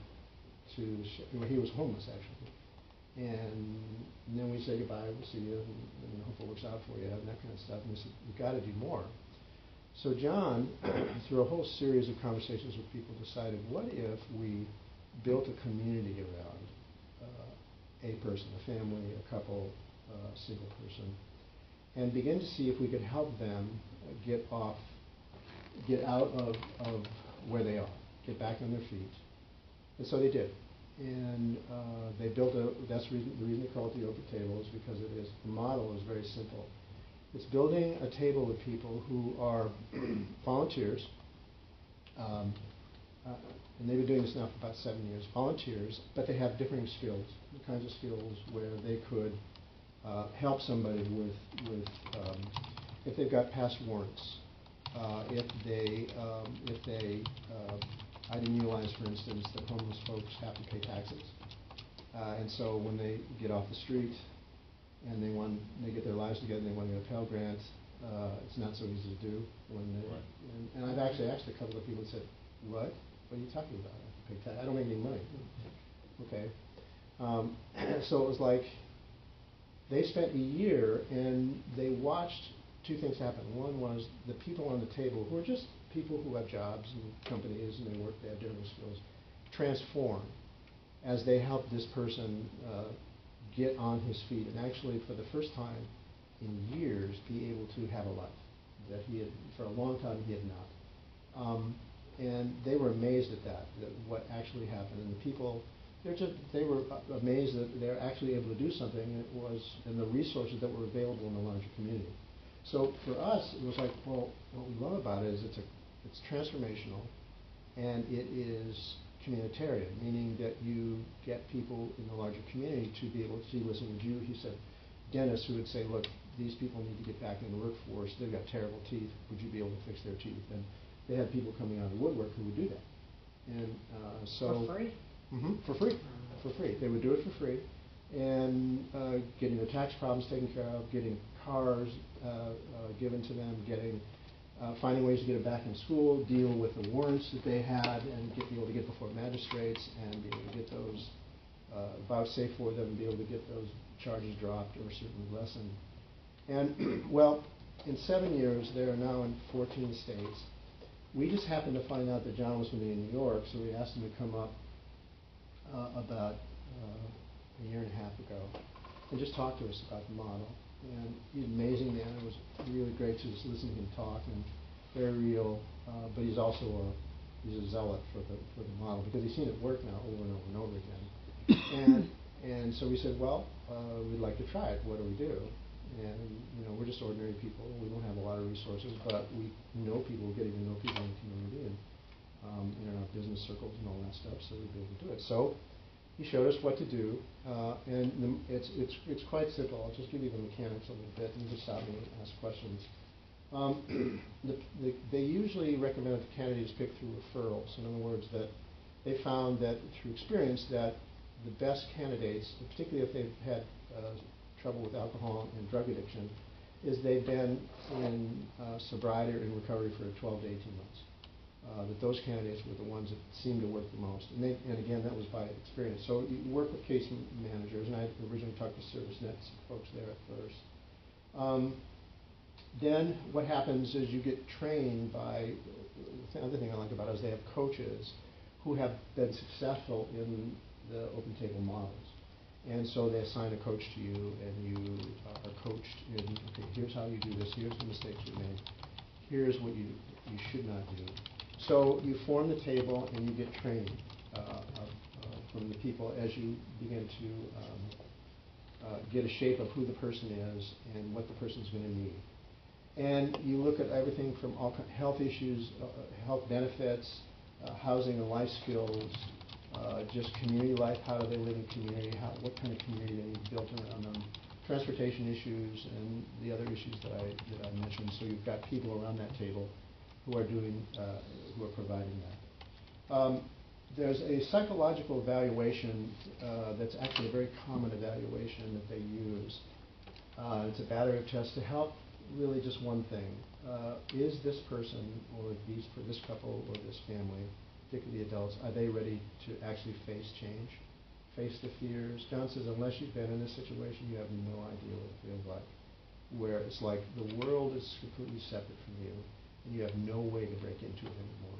he was homeless actually. And then we say goodbye, we'll see you, and hope it works out for you, and that kind of stuff. And we said, we've got to do more. So John, through a whole series of conversations with people, decided, what if we built a community around a person, a family, a couple, a single person, and begin to see if we could help them get out of where they are, get back on their feet. And so they did. And they built that's the reason they call it the Open Table, is because the model is very simple. It's building a table with people who are volunteers, and they've been doing this now for about 7 years, volunteers, but they have differing skills, the kinds of skills where they could help somebody with if they've got past warrants, if they I didn't realize, for instance, that homeless folks have to pay taxes, and so when they get off the street and they get their lives together and they want to get a Pell Grant, it's not so easy to do. And I've actually asked a couple of people and said, what are you talking about? I have to pay tax. I don't make any money. Okay. So it was like they spent a year and they watched 2 things happen. One was the people on the table, who are just people who have jobs and companies and they work, they have different skills, transform as they help this person get on his feet and actually for the first time in years be able to have a life that he had, for a long time he had not. And they were amazed at that what actually happened. And the people, they were amazed that they're actually able to do something, and the resources that were available in the larger community. So for us, it was like, well, what we love about it is it's transformational, and it is communitarian, meaning that you get people in the larger community to be able to see, listen, would you, he said, dentists who would say, look, these people need to get back in the workforce, they've got terrible teeth, would you be able to fix their teeth? And they had people coming out of the woodwork who would do that. And so For free? For free, for free. They would do it for free, and getting their tax problems taken care of, getting cars given to them, getting finding ways to get them back in school, deal with the warrants that they had, and be able to get before magistrates, and be able to get those vouchsafed for them, and be able to get those charges dropped or certainly lessened. And well, in 7 years, they are now in 14 states. We just happened to find out that John was going to be in New York, so we asked him to come up about a year and a half ago and just talk to us about the model. And he's an amazing man. It was really great to just listen to him talk, and very real. But he's also he's a zealot for the model because he's seen it work now over and over and over again. And so we said, well, we'd like to try it. What do we do? And we're just ordinary people. We don't have a lot of resources, but we know people. We're getting to know people in the community and in our business circles and all that stuff. So we'd be able to do it. So he showed us what to do, and it's quite simple. I'll just give you the mechanics a little bit, and you can stop me and ask questions. They usually recommend that the candidates pick through referrals. In other words, that they found that through experience that the best candidates, particularly if they've had trouble with alcohol and drug addiction, is they've been in sobriety or in recovery for 12 to 18 months. That those candidates were the ones that seemed to work the most. And again, that was by experience. So you work with case managers, and I originally talked to ServiceNet folks there at first. Then what happens is you get trained by, the other thing I like about it is they have coaches who have been successful in the open table models. And so they assign a coach to you, and you are coached in, okay, here's how you do this, here's the mistakes you made, here's what you should not do. So you form the table, and you get trained from the people as you begin to get a shape of who the person is and what the person's going to need. And you look at everything from all health issues, health benefits, housing and life skills, just community life, how do they live in community, what kind of community they need built around them, transportation issues, and the other issues that I mentioned. So you've got people around that table who are providing that. There's a psychological evaluation that's actually a very common evaluation that they use. It's a battery of tests to help really just one thing. Is this person or this couple or this family, particularly adults, are they ready to actually face change, face the fears? John says unless you've been in this situation, you have no idea what it feels like, where it's like the world is completely separate from you, and you have no way to break into it anymore.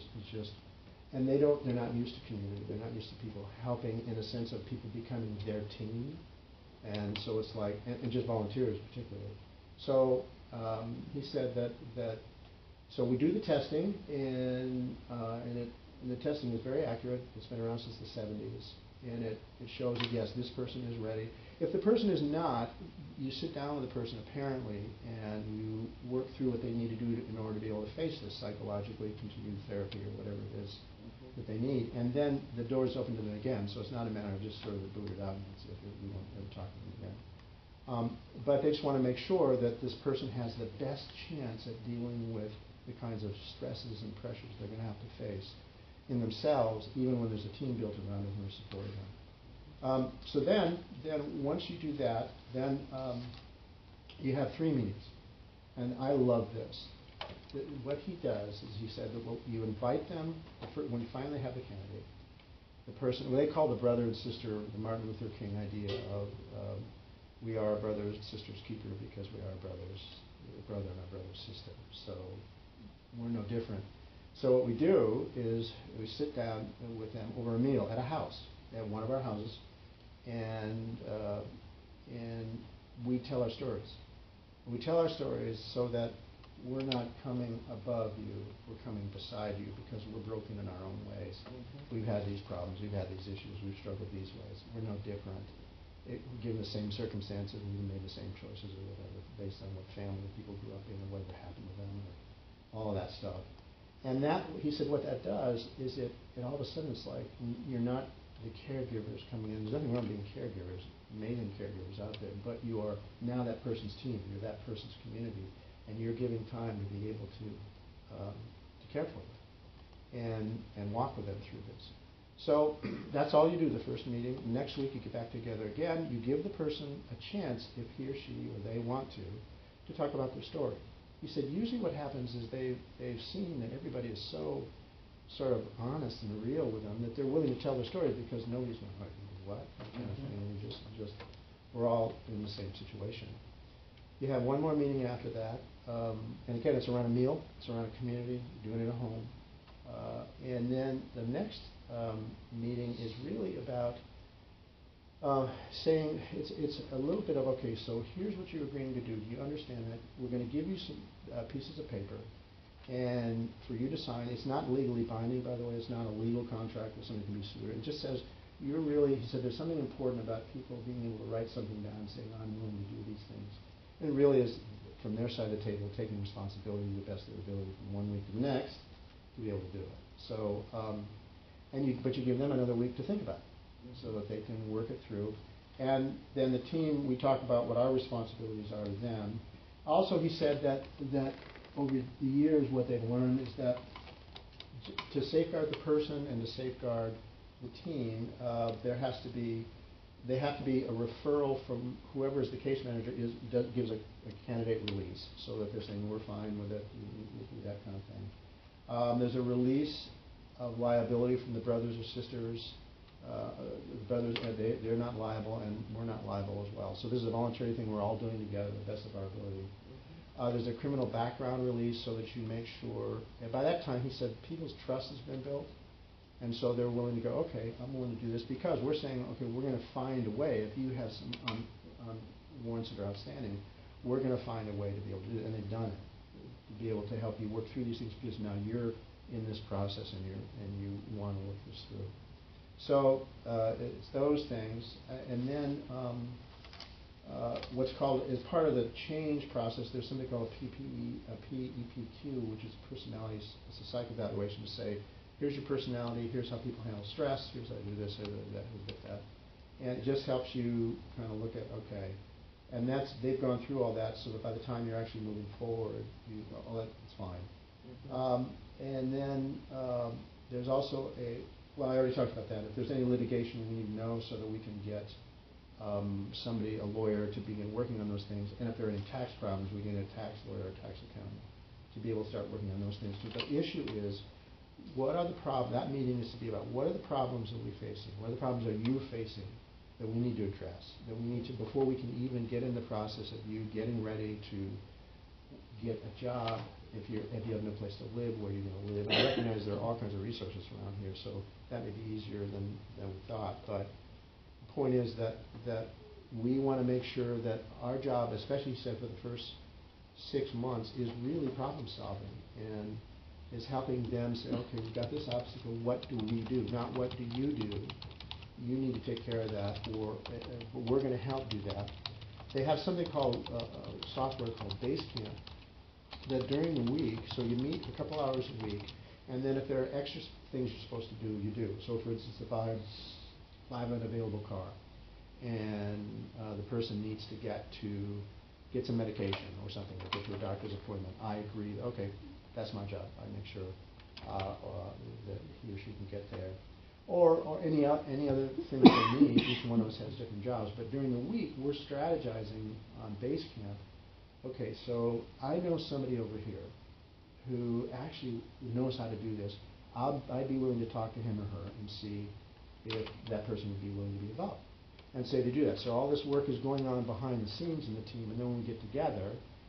And they're not used to community. They're not used to people helping in a sense of people becoming their team. And so it's like, and just volunteers particularly. So he said that so we do the testing, and the testing is very accurate. It's been around since the 70s, and it shows that yes, this person is ready. If the person is not, you sit down with the person apparently, and you work through what they need to do in order to be able to face this psychologically, continued therapy or whatever it is that they need, and then the door is open to them again. So it's not a matter of just sort of booted out and we won't ever talk to them again. But they just want to make sure that this person has the best chance at dealing with the kinds of stresses and pressures they're going to have to face in themselves, even when there's a team built around them who are supporting them. So then once you do that, then you have 3 meetings. And I love this. What he does is he said that you invite them, when you finally have the candidate, the person, they call the brother and sister, the Martin Luther King idea of we are our brother's and sister's keeper because we are our brother and our brother's sister. So we're no different. So what we do is we sit down with them over a meal at a house, at one of our houses, and we tell our stories. We tell our stories so that we're not coming above you, we're coming beside you because we're broken in our own ways. We've had these problems, we've had these issues, we've struggled these ways. We're no different. Given the same circumstances, we made the same choices or whatever, based on what family people grew up in or whatever happened to them, or all of that stuff. And that, he said, what that does is it all of a sudden it's like you're not the caregivers coming in. There's nothing wrong with being caregivers, amazing caregivers out there, but you are now that person's team. You're that person's community, and you're giving time to be able to care for them and walk with them through this. So that's all you do the first meeting. Next week you get back together again. You give the person a chance, if he or she or they want to talk about their story. He said usually what happens is they've seen that everybody is so sort of honest and real with them that they're willing to tell their story because nobody's going, what? That kind of thing. And we're all in the same situation. You have one more meeting after that, and again, it's around a meal, it's around a community, you're doing it at home. And then the next meeting is really about saying, it's a little bit of, okay, so here's what you're agreeing to do. Do you understand that? We're going to give you some pieces of paper, and for you to sign. It's not legally binding, by the way. It's not a legal contract where somebody can be sued. It just says, you're really, he said, there's something important about people being able to write something down and saying, I'm willing to do these things. And it really is, from their side of the table, taking responsibility to the best of their ability from one week to the next to be able to do it. So, but you give them another week to think about it so that they can work it through. And then the team, we talk about what our responsibilities are to them. Also, he said that over the years, what they've learned is that to safeguard the person and to safeguard the team, they have to be a referral from whoever is the case manager gives a candidate release, so that they're saying we're fine with it, that kind of thing. There's a release of liability from the brothers or sisters. The brothers, they're not liable, and we're not liable as well. So this is a voluntary thing we're all doing together, the best of our ability. There's a criminal background release so that you make sure, and by that time he said people's trust has been built, and so they're willing to go, okay, I'm willing to do this because we're saying, okay, we're going to find a way. If you have some warrants that are outstanding, we're going to find a way to be able to do it, and they've done it, to be able to help you work through these things because now you're in this process and you want to work this through. So it's those things, and then what's called, as part of the change process, there's something called a PEPQ, which is personality, it's a psych evaluation to say, here's your personality, here's how people handle stress, here's how you do this, here's that. And it just helps you kind of look at, okay, and they've gone through all that so that by the time you're actually moving forward, you go, oh, that's fine. And then there's also well, I already talked about that. If there's any litigation, we need to know so that we can get somebody, a lawyer, to begin working on those things. And if there are any tax problems, we get a tax lawyer or tax accountant to be able to start working on those things too. The issue is, what are the problems? That meeting is to be about what are the problems that we're facing? What are the problems are you facing that we need to address? That we need to, before we can even get in the process of you getting ready to get a job, if you have no place to live, where you're going to live. I recognize there are all kinds of resources around here, so that may be easier than we thought. But the point is that we want to make sure that our job, especially said for the first 6 months, is really problem solving and is helping them say, okay, we've got this obstacle, what do we do? Not what do you do? You need to take care of that, or we're going to help do that. They have something called software called Basecamp, that during the week, so you meet a couple hours a week, and then if there are extra things you're supposed to do, you do. So for instance, if I have an available car, and the person needs to get some medication or something, or get to a doctor's appointment, I agree, okay, that's my job. I make sure that he or she can get there. Or any other things they need. Each one of us has different jobs. But during the week, we're strategizing on Basecamp. Okay, so I know somebody over here who actually knows how to do this. I'd be willing to talk to him or her and see if that person would be willing to be involved. And say to do that. So all this work is going on behind the scenes in the team, and then when we get together,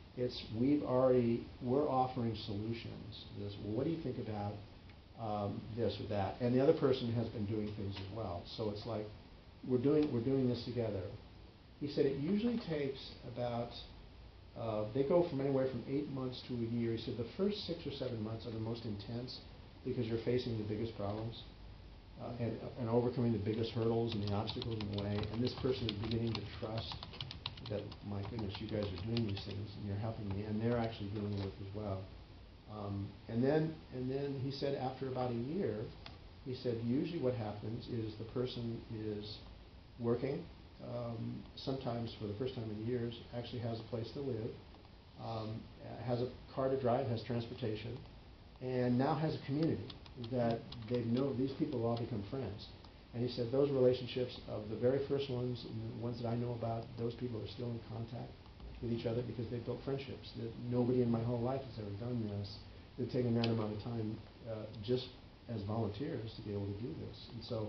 we're offering solutions. Well, what do you think about this or that? And the other person has been doing things as well. So it's like we're doing this together. He said it usually takes about they go from anywhere from 8 months to a year. He said the first 6 or 7 months are the most intense because you're facing the biggest problems and overcoming the biggest hurdles and the obstacles in the way. And this person is beginning to trust that, my goodness, you guys are doing these things and you're helping me, and they're actually doing the work as well. And then he said after about a year, he said usually what happens is the person is working, sometimes for the first time in years, actually has a place to live, has a car to drive, has transportation, and now has a community that they know. These people all become friends. And he said those relationships of the very first ones, and the ones that I know about, those people are still in contact with each other because they've built friendships. That nobody in my whole life has ever done this. They've taken that amount of time just as volunteers to be able to do this. And so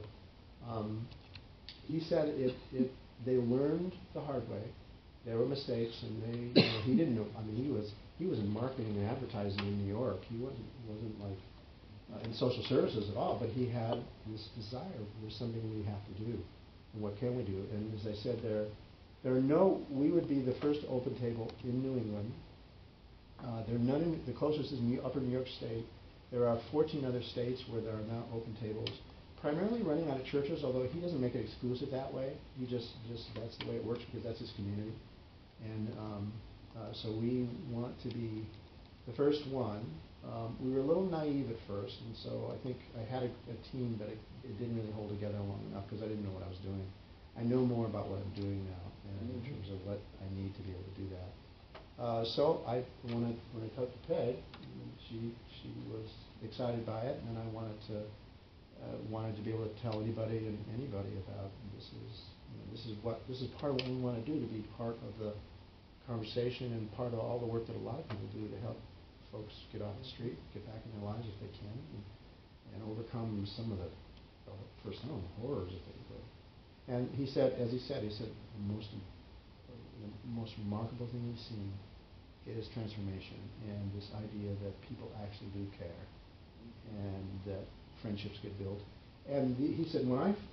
he said they learned the hard way. There were mistakes, and he didn't know. I mean, he was in marketing and advertising in New York. He wasn't like in social services at all. But he had this desire. There's something we have to do, and what can we do? And as I said, there are no. We would be the first open table in New England. There are none in, the closest is Upper New York State. There are 14 other states where there are now open tables, primarily running out of churches, although he doesn't make it exclusive that way. He just that's the way it works because that's his community. And so we want to be the first one. We were a little naive at first, and so I think I had a team, but it didn't really hold together long enough because I didn't know what I was doing. I know more about what I'm doing now, and in terms of what I need to be able to do that. So when I talked to Peg, she was excited by it, and I wanted to be able to tell anybody about this is part of what we want to do, to be part of the conversation and part of all the work that a lot of people do to help folks get off the street, get back in their lives if they can, and overcome some of the horrors if they could. And he said, the most remarkable thing we've seen is transformation and this idea that people actually do care and that friendships get built. And he said, when I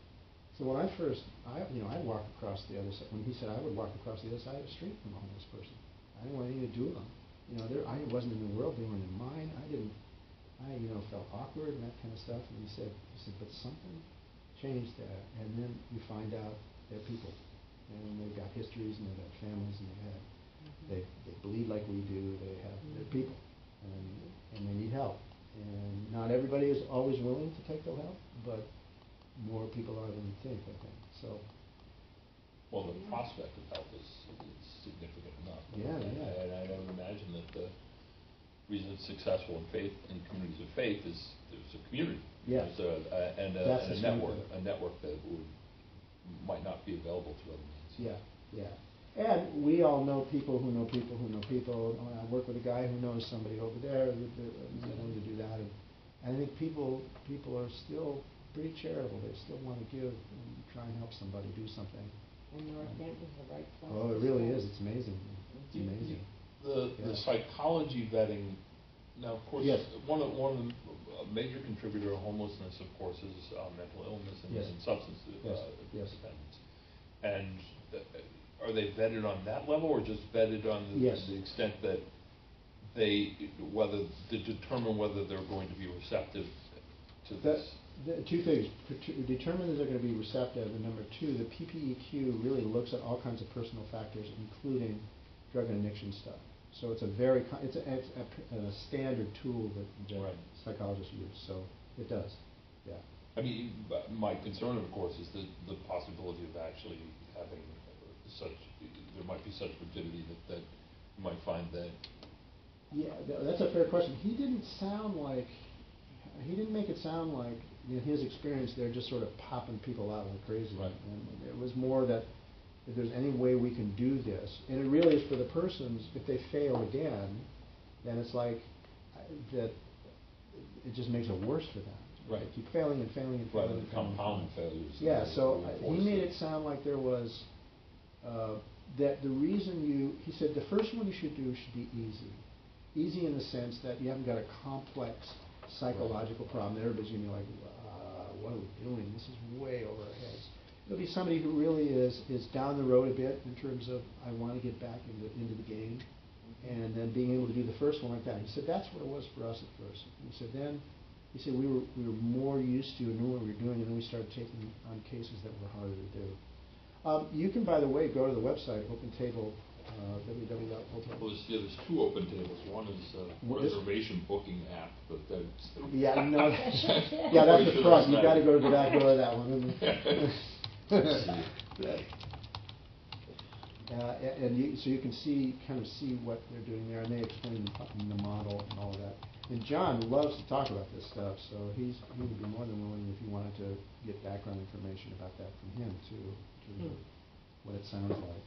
walked across the other side. When he said I would walk across the other side of the street from a homeless person, I didn't want anything to do with them. I wasn't in the world; they weren't in mine. I felt awkward and that kind of stuff. And he said, but something changed there. And then you find out they're people, and they've got histories, and they've got families, and they bleed like we do. They're people, and they need help. And not everybody is always willing to take their help, but more people are than you think, I think. So. Well, the prospect of help is significant enough. Yeah. And I would imagine that the reason it's successful in communities of faith is there's a community. Yeah. And a network that might not be available through other means. Yeah. And we all know people who know people who know people. I work with a guy who knows somebody over there. We're willing to do that. And I think people are still pretty charitable. They still want to give and try and help somebody do something. And Northampton's the right place. Oh, it really is. It's amazing. It's amazing. The psychology vetting. Now, of course, yes. one of the major contributor of homelessness, of course, is mental illness and, yes. and substance yes. dependence. And are they vetted on that level, or just vetted on the extent that to determine whether they're going to be receptive to this? Two things. Determine that they're going to be receptive, and number two, the PPEQ really looks at all kinds of personal factors, including drug and addiction stuff. So it's a standard tool that right. psychologists use. So it does. Yeah. I mean, my concern, of course, is the possibility of actually having there might be such rigidity that you might find that. Yeah, that's a fair question. He didn't make it sound like, in his experience, they're just sort of popping people out like crazy. Right. And it was more that if there's any way we can do this, and it really is for the persons, if they fail again, then it's like that. It just makes it worse for them. Right. They keep failing and failing and failing. Rather than compound failures. Yeah. So he made it sound like there was that the reason he said the first one you should do should be easy. Easy in the sense that you haven't got a complex psychological problem. Everybody's going to be like, what are we doing? This is way over our heads. It'll be somebody who really is down the road a bit in terms of, I want to get back into the game, and then being able to do the first one like that. He said that's what it was for us at first. And he said we were more used to and knew what we were doing, and then we started taking on cases that were harder to do. You can, by the way, go to the website, Open Table www.oldtown. Well, there's two open tables. One is What is- reservation booking app, but that's. Yeah, no, yeah, that's the front, you gotta go to the back door of that one. So you can kind of see what they're doing there, and they explain the model and all of that. And John loves to talk about this stuff, so he would be more than willing if you wanted to get background information about that from him too, in terms of what it sounds like.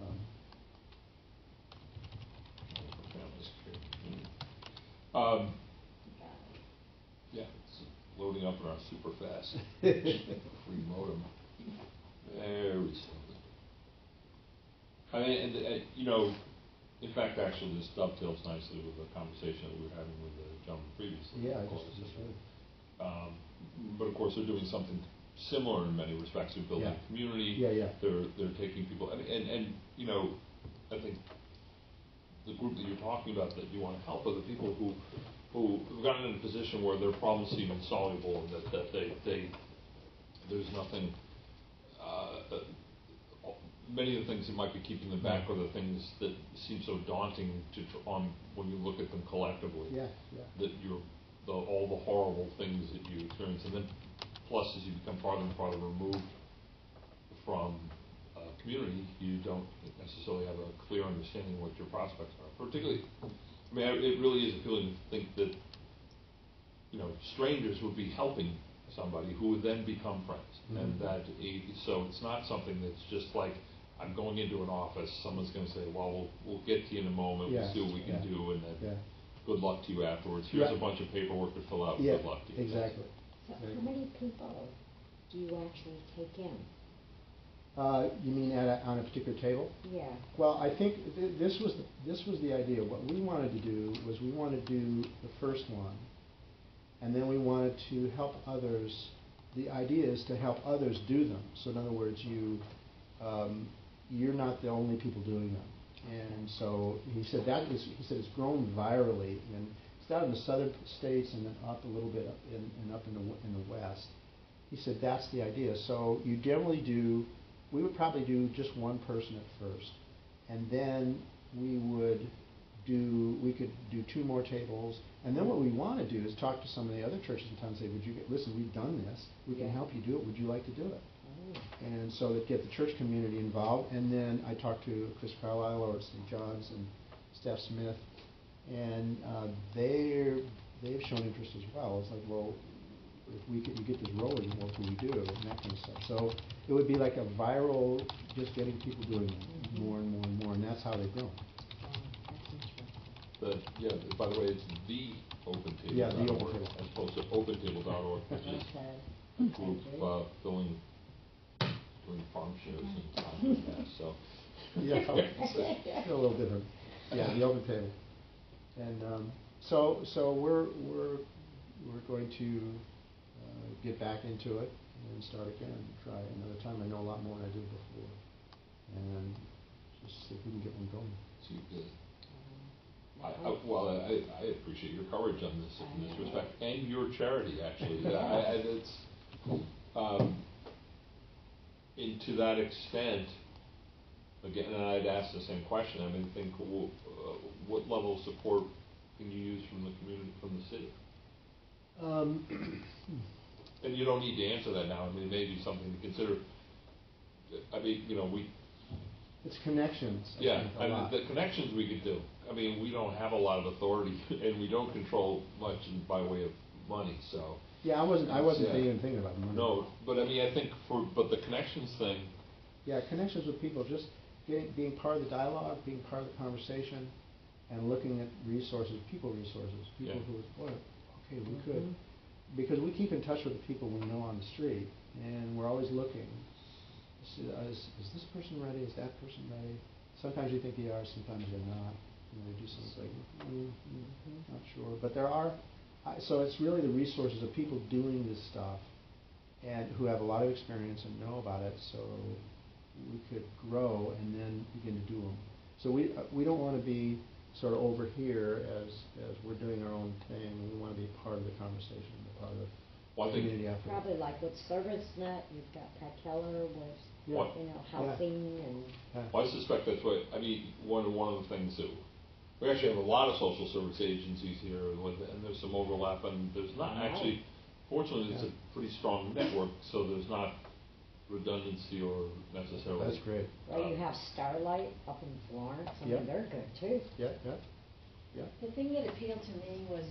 Yeah, it's loading up in our super fast free modem. Very slowly. I mean, and you know, in fact, actually, this dovetails nicely with the conversation that we were having with the gentleman previously. Yeah, of I course. just heard. But of course, they're doing something similar in many respects. They're building Yeah. community. Yeah. They're taking people, and you know, I think the group that you're talking about that you want to help are the people who've gotten in a position where their problems seem insoluble, and that there's nothing. Many of the things that might be keeping them back are the things that seem so daunting when you look at them collectively. Yeah. That all the horrible things that you experience, and then plus as you become farther and farther removed from community, you don't necessarily have a clear understanding of what your prospects are. Particularly, I mean, it really is appealing to think that, you know, strangers would be helping somebody who would then become friends, and so it's not something that's just like, I'm going into an office, someone's going to say, well, we'll get to you in a moment, we'll see what we can do, and then good luck to you afterwards. Here's a bunch of paperwork to fill out, good luck to you. Exactly. So how many people do you actually take in? You mean on a particular table? Yeah. Well, I think this was the idea. What we wanted to do was we wanted to do the first one, and then we wanted to help others. The idea is to help others do them. So in other words, you're not the only people doing them. And so he said it's grown virally, and it's out in the southern states and then up a little bit up in the west. He said that's the idea. So you generally we would probably do just one person at first, and then we could do two more tables, and then what we want to do is talk to some of the other churches in town and say, listen, we've done this, we can help you do it, would you like to do it? And so that get the church community involved, and then I talked to Chris Carlisle over at St. John's and Steph Smith, and they've shown interest as well. It's like, well, if we get this rolling, what can we do, and that kind of stuff. So it would be like a viral, just getting people doing it more and more and more, and that's how they grow. By the way, it's the open table. Yeah, the open table. As opposed to opentable.org, which is a group doing farm shows and stuff like that. So yeah, still a little different. Yeah, the open table. And so we're going to get back into it and start again and try another time. I know a lot more than I did before, and just see if we can get one going. So you did. I appreciate your courage on this in this respect, and your charity actually. And to that extent, again, and I'd ask the same question. I mean, what level of support can you use from the community, from the city? And you don't need to answer that now. I mean, it may be something to consider. I mean, you know, it's connections. I mean, the connections we could do. I mean, we don't have a lot of authority, and we don't control much by way of money. So yeah, I wasn't even thinking about money. No, but I mean, I think but the connections thing. Yeah, connections with people, just being part of the dialogue, being part of the conversation, and looking at resources, people who we could, because we keep in touch with the people we know on the street, and we're always looking. Is this person ready? Is that person ready? Sometimes you think they are, sometimes they're not. They do something like, not sure. But there are, so it's really the resources of people doing this stuff and who have a lot of experience and know about it, so we could grow and then begin to do them. So we don't want to be sort of over here as we're doing our own thing. We want to be part of the conversation, part of the community effort. Probably like with ServiceNet, you've got Pat Keller with Yeah. What- you know, housing and, Yeah. Well, I suspect that's what, I mean, one of the things that, we actually have a lot of social service agencies here, and there's some overlap, and there's not Wow. actually, fortunately, it's a pretty strong network, so there's not redundancy or necessarily. That's great. well, you have Starlight up in Florence, I Yeah. mean, they're good too. Yeah, yeah, yeah. The thing that appealed to me was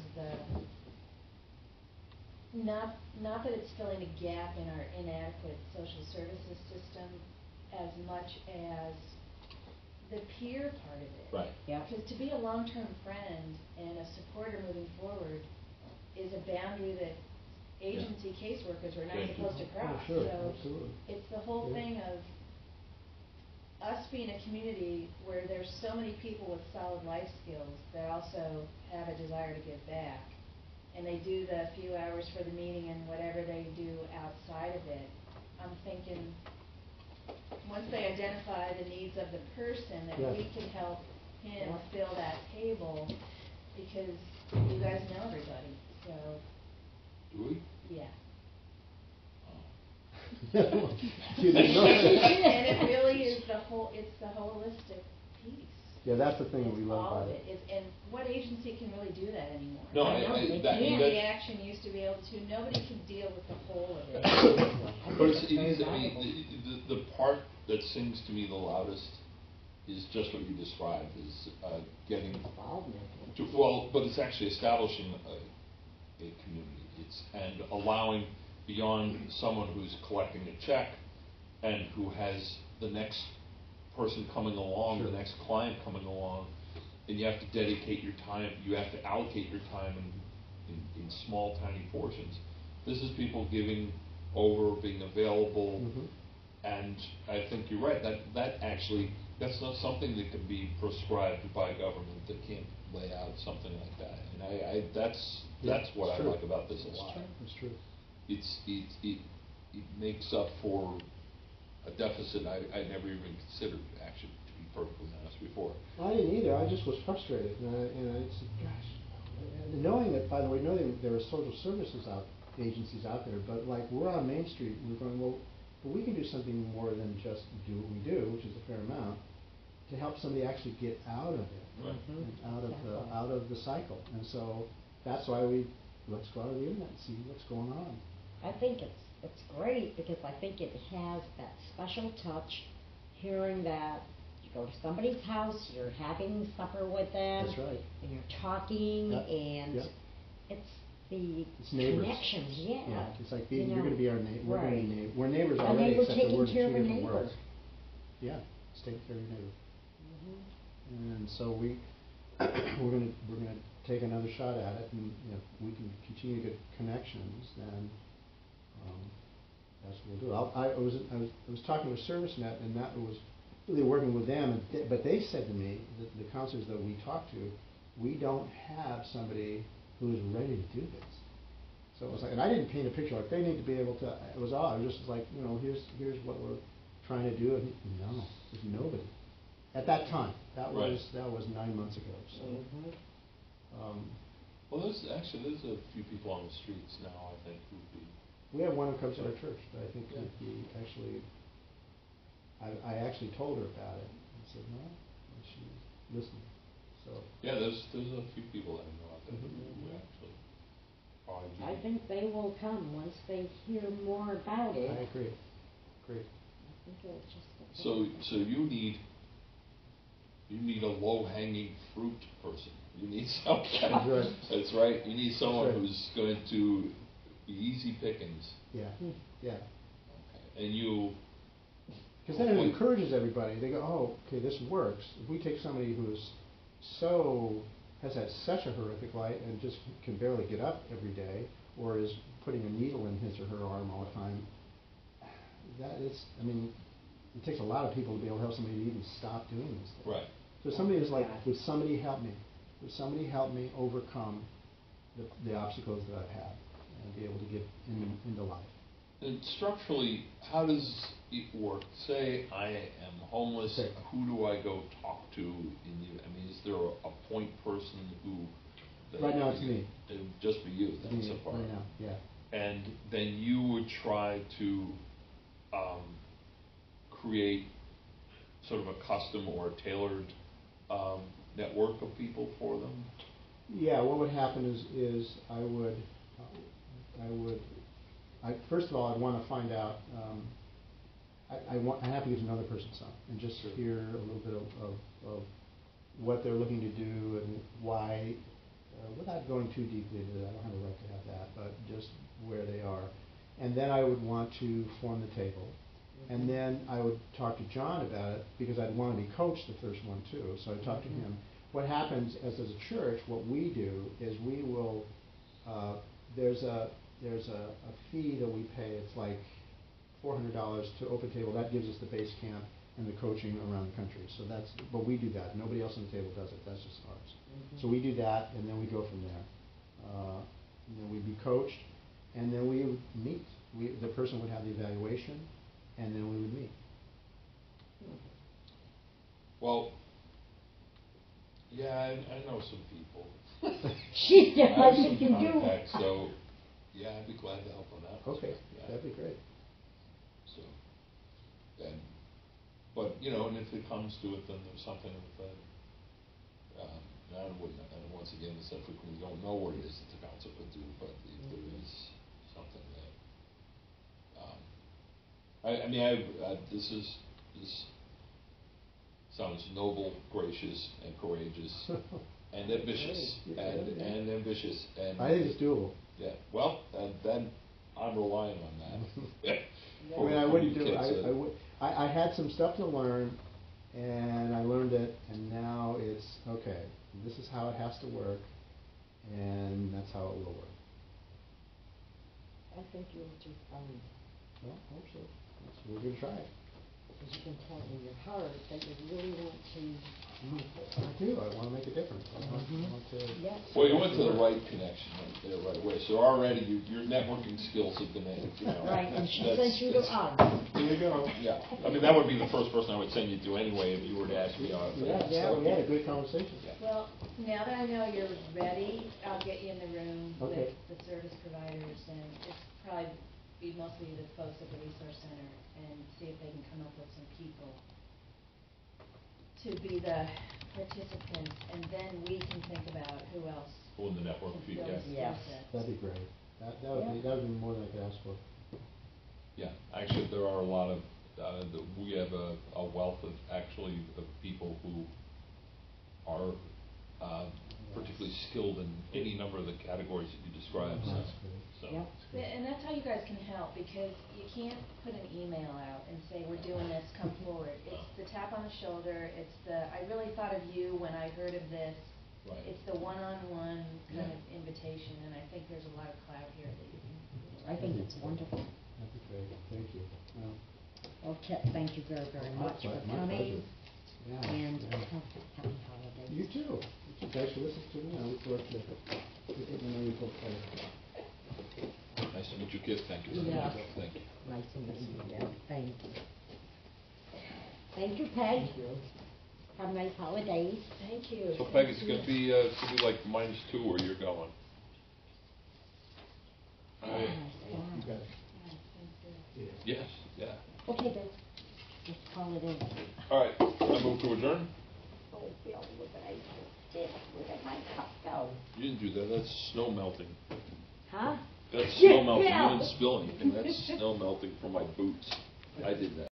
not that it's filling a gap in our inadequate social services system as much as the peer part of it. Right. Yeah. Because to be a long-term friend and a supporter moving forward is a boundary that agency caseworkers are not Thank you. supposed to cross. Oh, sure, So absolutely. it's the whole Yeah. thing of us being a community where there's so many people with solid life skills that also have a desire to give back. And they do the few hours for the meeting and whatever they do outside of it. I'm thinking, once they identify the needs of the person, that Yeah. we can help him Yeah. fill that table, because you guys know everybody, so, Do we? yeah. You didn't know that. And it really is it's the holistic piece. Yeah, that's the thing that we It's love all about of it. And what agency can really do that anymore? No, I know, they that, can't. Community action used to be able to, nobody can deal with the whole of it. But it's, That's very it is, I mean, valuable. the part that sings to me the loudest is just what you described, is, getting Involvement. well, but it's actually establishing a community. It's, and allowing beyond someone who's collecting a check and who has the next person coming along, Sure. the next client coming along, and you have to dedicate your time, you have to allocate your time in small, tiny portions. This is people giving over, being available, Mhm. and I think you're right, that actually, that's not something that can be prescribed by government, that can't lay out something like that. And that's Yeah, what it's I true. like about this a It's lot. true. That's true. It makes up for a deficit I never even considered, actually, to be perfectly honest, before. I didn't either, I just was frustrated, and I said, gosh, and knowing that, by the way, knowing there are social services agencies out there, but like, we're on Main Street, and we're going, well, but we can do something more than just do what we do, which is a fair amount, to help somebody actually get out of it. Right. Mhm. And Exactly. out of the cycle, and so, that's why let's go out on the internet and see what's going on. I think it's great because I think it has that special touch, hearing that you go to somebody's house, you're having supper with them. That's right. And you're talking, Yep, and yep. it's the It's neighbors. connections, yeah. It's like You you're know, gonna be our neighbor, we're gonna be right. neighbors, we're neighbors A already, neighbor except that taking we're in care two of a different neighbor. worlds. Yeah, it's taking care of your neighbor. Mhm. And so we're gonna take another shot at it, and if we can continue to get connections, then, that's what we'll do. I was talking with ServiceNet, and that was really working with them, but they said to me, the counselors that we talked to, we don't have somebody who's ready to do this. So it was like, and I didn't paint a picture, like, they need to be able to, it was odd, it was just like, here's what we're trying to do, and no, there's nobody. At that time, that Right. was 9 months ago, so. Mhm. Well, there's a few people on the streets now, I think, who'd be. We have one who comes to our church, but I think Yeah. he actually, I actually told her about it, and said, no, and she's listening, so. Yeah, there's a few people that I know out there who Mhm. actually probably do. I think they will come once they hear more about it. I agree. I think it'll just. So you need a low-hanging fruit person. You need someone. That's right. That's right. You need someone That's right. who's going to be easy pickings. Yeah, Hmm. yeah. Okay. And you. Because then it encourages everybody. They go, oh, okay, this works. If we take somebody who's has had such a horrific life and just can barely get up every day, or is putting a needle in his or her arm all the time, it takes a lot of people to be able to help somebody to even stop doing these things. Right. So somebody is like, Yeah. would somebody help me? Would somebody help me overcome the obstacles that I've had and be able to get into life? And structurally, how does it work? Say I am homeless. Okay. Who do I go talk to? Is there a point person who? Right now it's me. It would just be you then, Me, so far. right now, yeah. And then you would try to create sort of a custom or a tailored network of people for them? Yeah, what would happen is first of all, I'd want to find out, I have to get to know the person some, and just hear a little bit of what they're looking to do and why, without going too deeply into it. I don't have a right to have that, but just where they are. And then I would want to form the table. And then I would talk to John about it, because I'd want to be coached the first one too. So I'd talk to him. What happens as a church, what we do is we will, there's a fee that we pay. It's like $400 to open table. That gives us the base camp and the coaching around the country. So but we do that. Nobody else on the table does it. That's just ours. So we do that, and then we go from there. And then we'd be coached, and then we would meet. The person would have the evaluation, and then we would meet. Well, yeah, I know some people. Yeah, I have I some think you do. contacts, so yeah, I'd be glad to help on that. Okay, Yeah. that'd be great. So, but you know, and if it comes to it, then there's something that. And once again, it's that we don't know what it is that the council could do, but if there is something that, this sounds noble, gracious, and courageous, and ambitious, and ambitious, and. I think it's doable. Yeah. Well, then I'm relying on that. I mean, I wouldn't do it. I had some stuff to learn, and I learned it, and now it's okay. This is how it has to work, and that's how it will work. I think you'll do fine. Well, I hope so. We're going to try it. Because you can tell in your heart that you really want to make it. I do. I want to make a difference. I want to. Yes. Well, you went to the right connection right there right away. So already your networking skills have been, Right, and she that's- sent you to that's- us. Here we go. Yeah, I mean, that would be the first person I would send you to anyway if you were to ask me on. Yeah, we had a good conversation. Well, now that I know you're ready, I'll get you in the room Okay. with the service providers, and it's probably be mostly the folks at the resource center, and see if they can come up with some people to be the participants, and then we can think about who else Who in the network can feed, fill the yeah. skill Yes. sets. That'd be great. That would be more than I could ask for. Yeah, actually, there are a lot of, we have a wealth of people who are particularly skilled in any number of the categories that you described. That's great. So, Yep. And that's how you guys can help, because you can't put an email out and say, we're doing this, come forward. It's the tap on the shoulder, it's I really thought of you when I heard of this. Right. It's the one-on-one kind Yeah. of invitation, and I think there's a lot of clout here that you can. I think it's wonderful. That'd be great. Thank you. Okay, thank you very, very much for My coming. pleasure. Yeah. And yeah. happy holidays. You too. Thanks for listening to me. I look forward to getting to know you folks better. Nice to meet you, kid. Thank you. Yeah. Thank you. Nice to meet you. Yeah, thank you. Thank you, Peg. Have nice holidays. Thank you. So Peg, it's gonna be like -2 where you're going. Oh, Right. You got it. Yes, yeah. Okay, then, let's call it in. All right, I move to adjourn. Oh, Bill, look what I just did. Look at my cup go. You didn't do that, that's snow melting. Huh? That's Yeah, snow melting, you yeah. didn't spill anything, that's snow melting from my boots. I did that.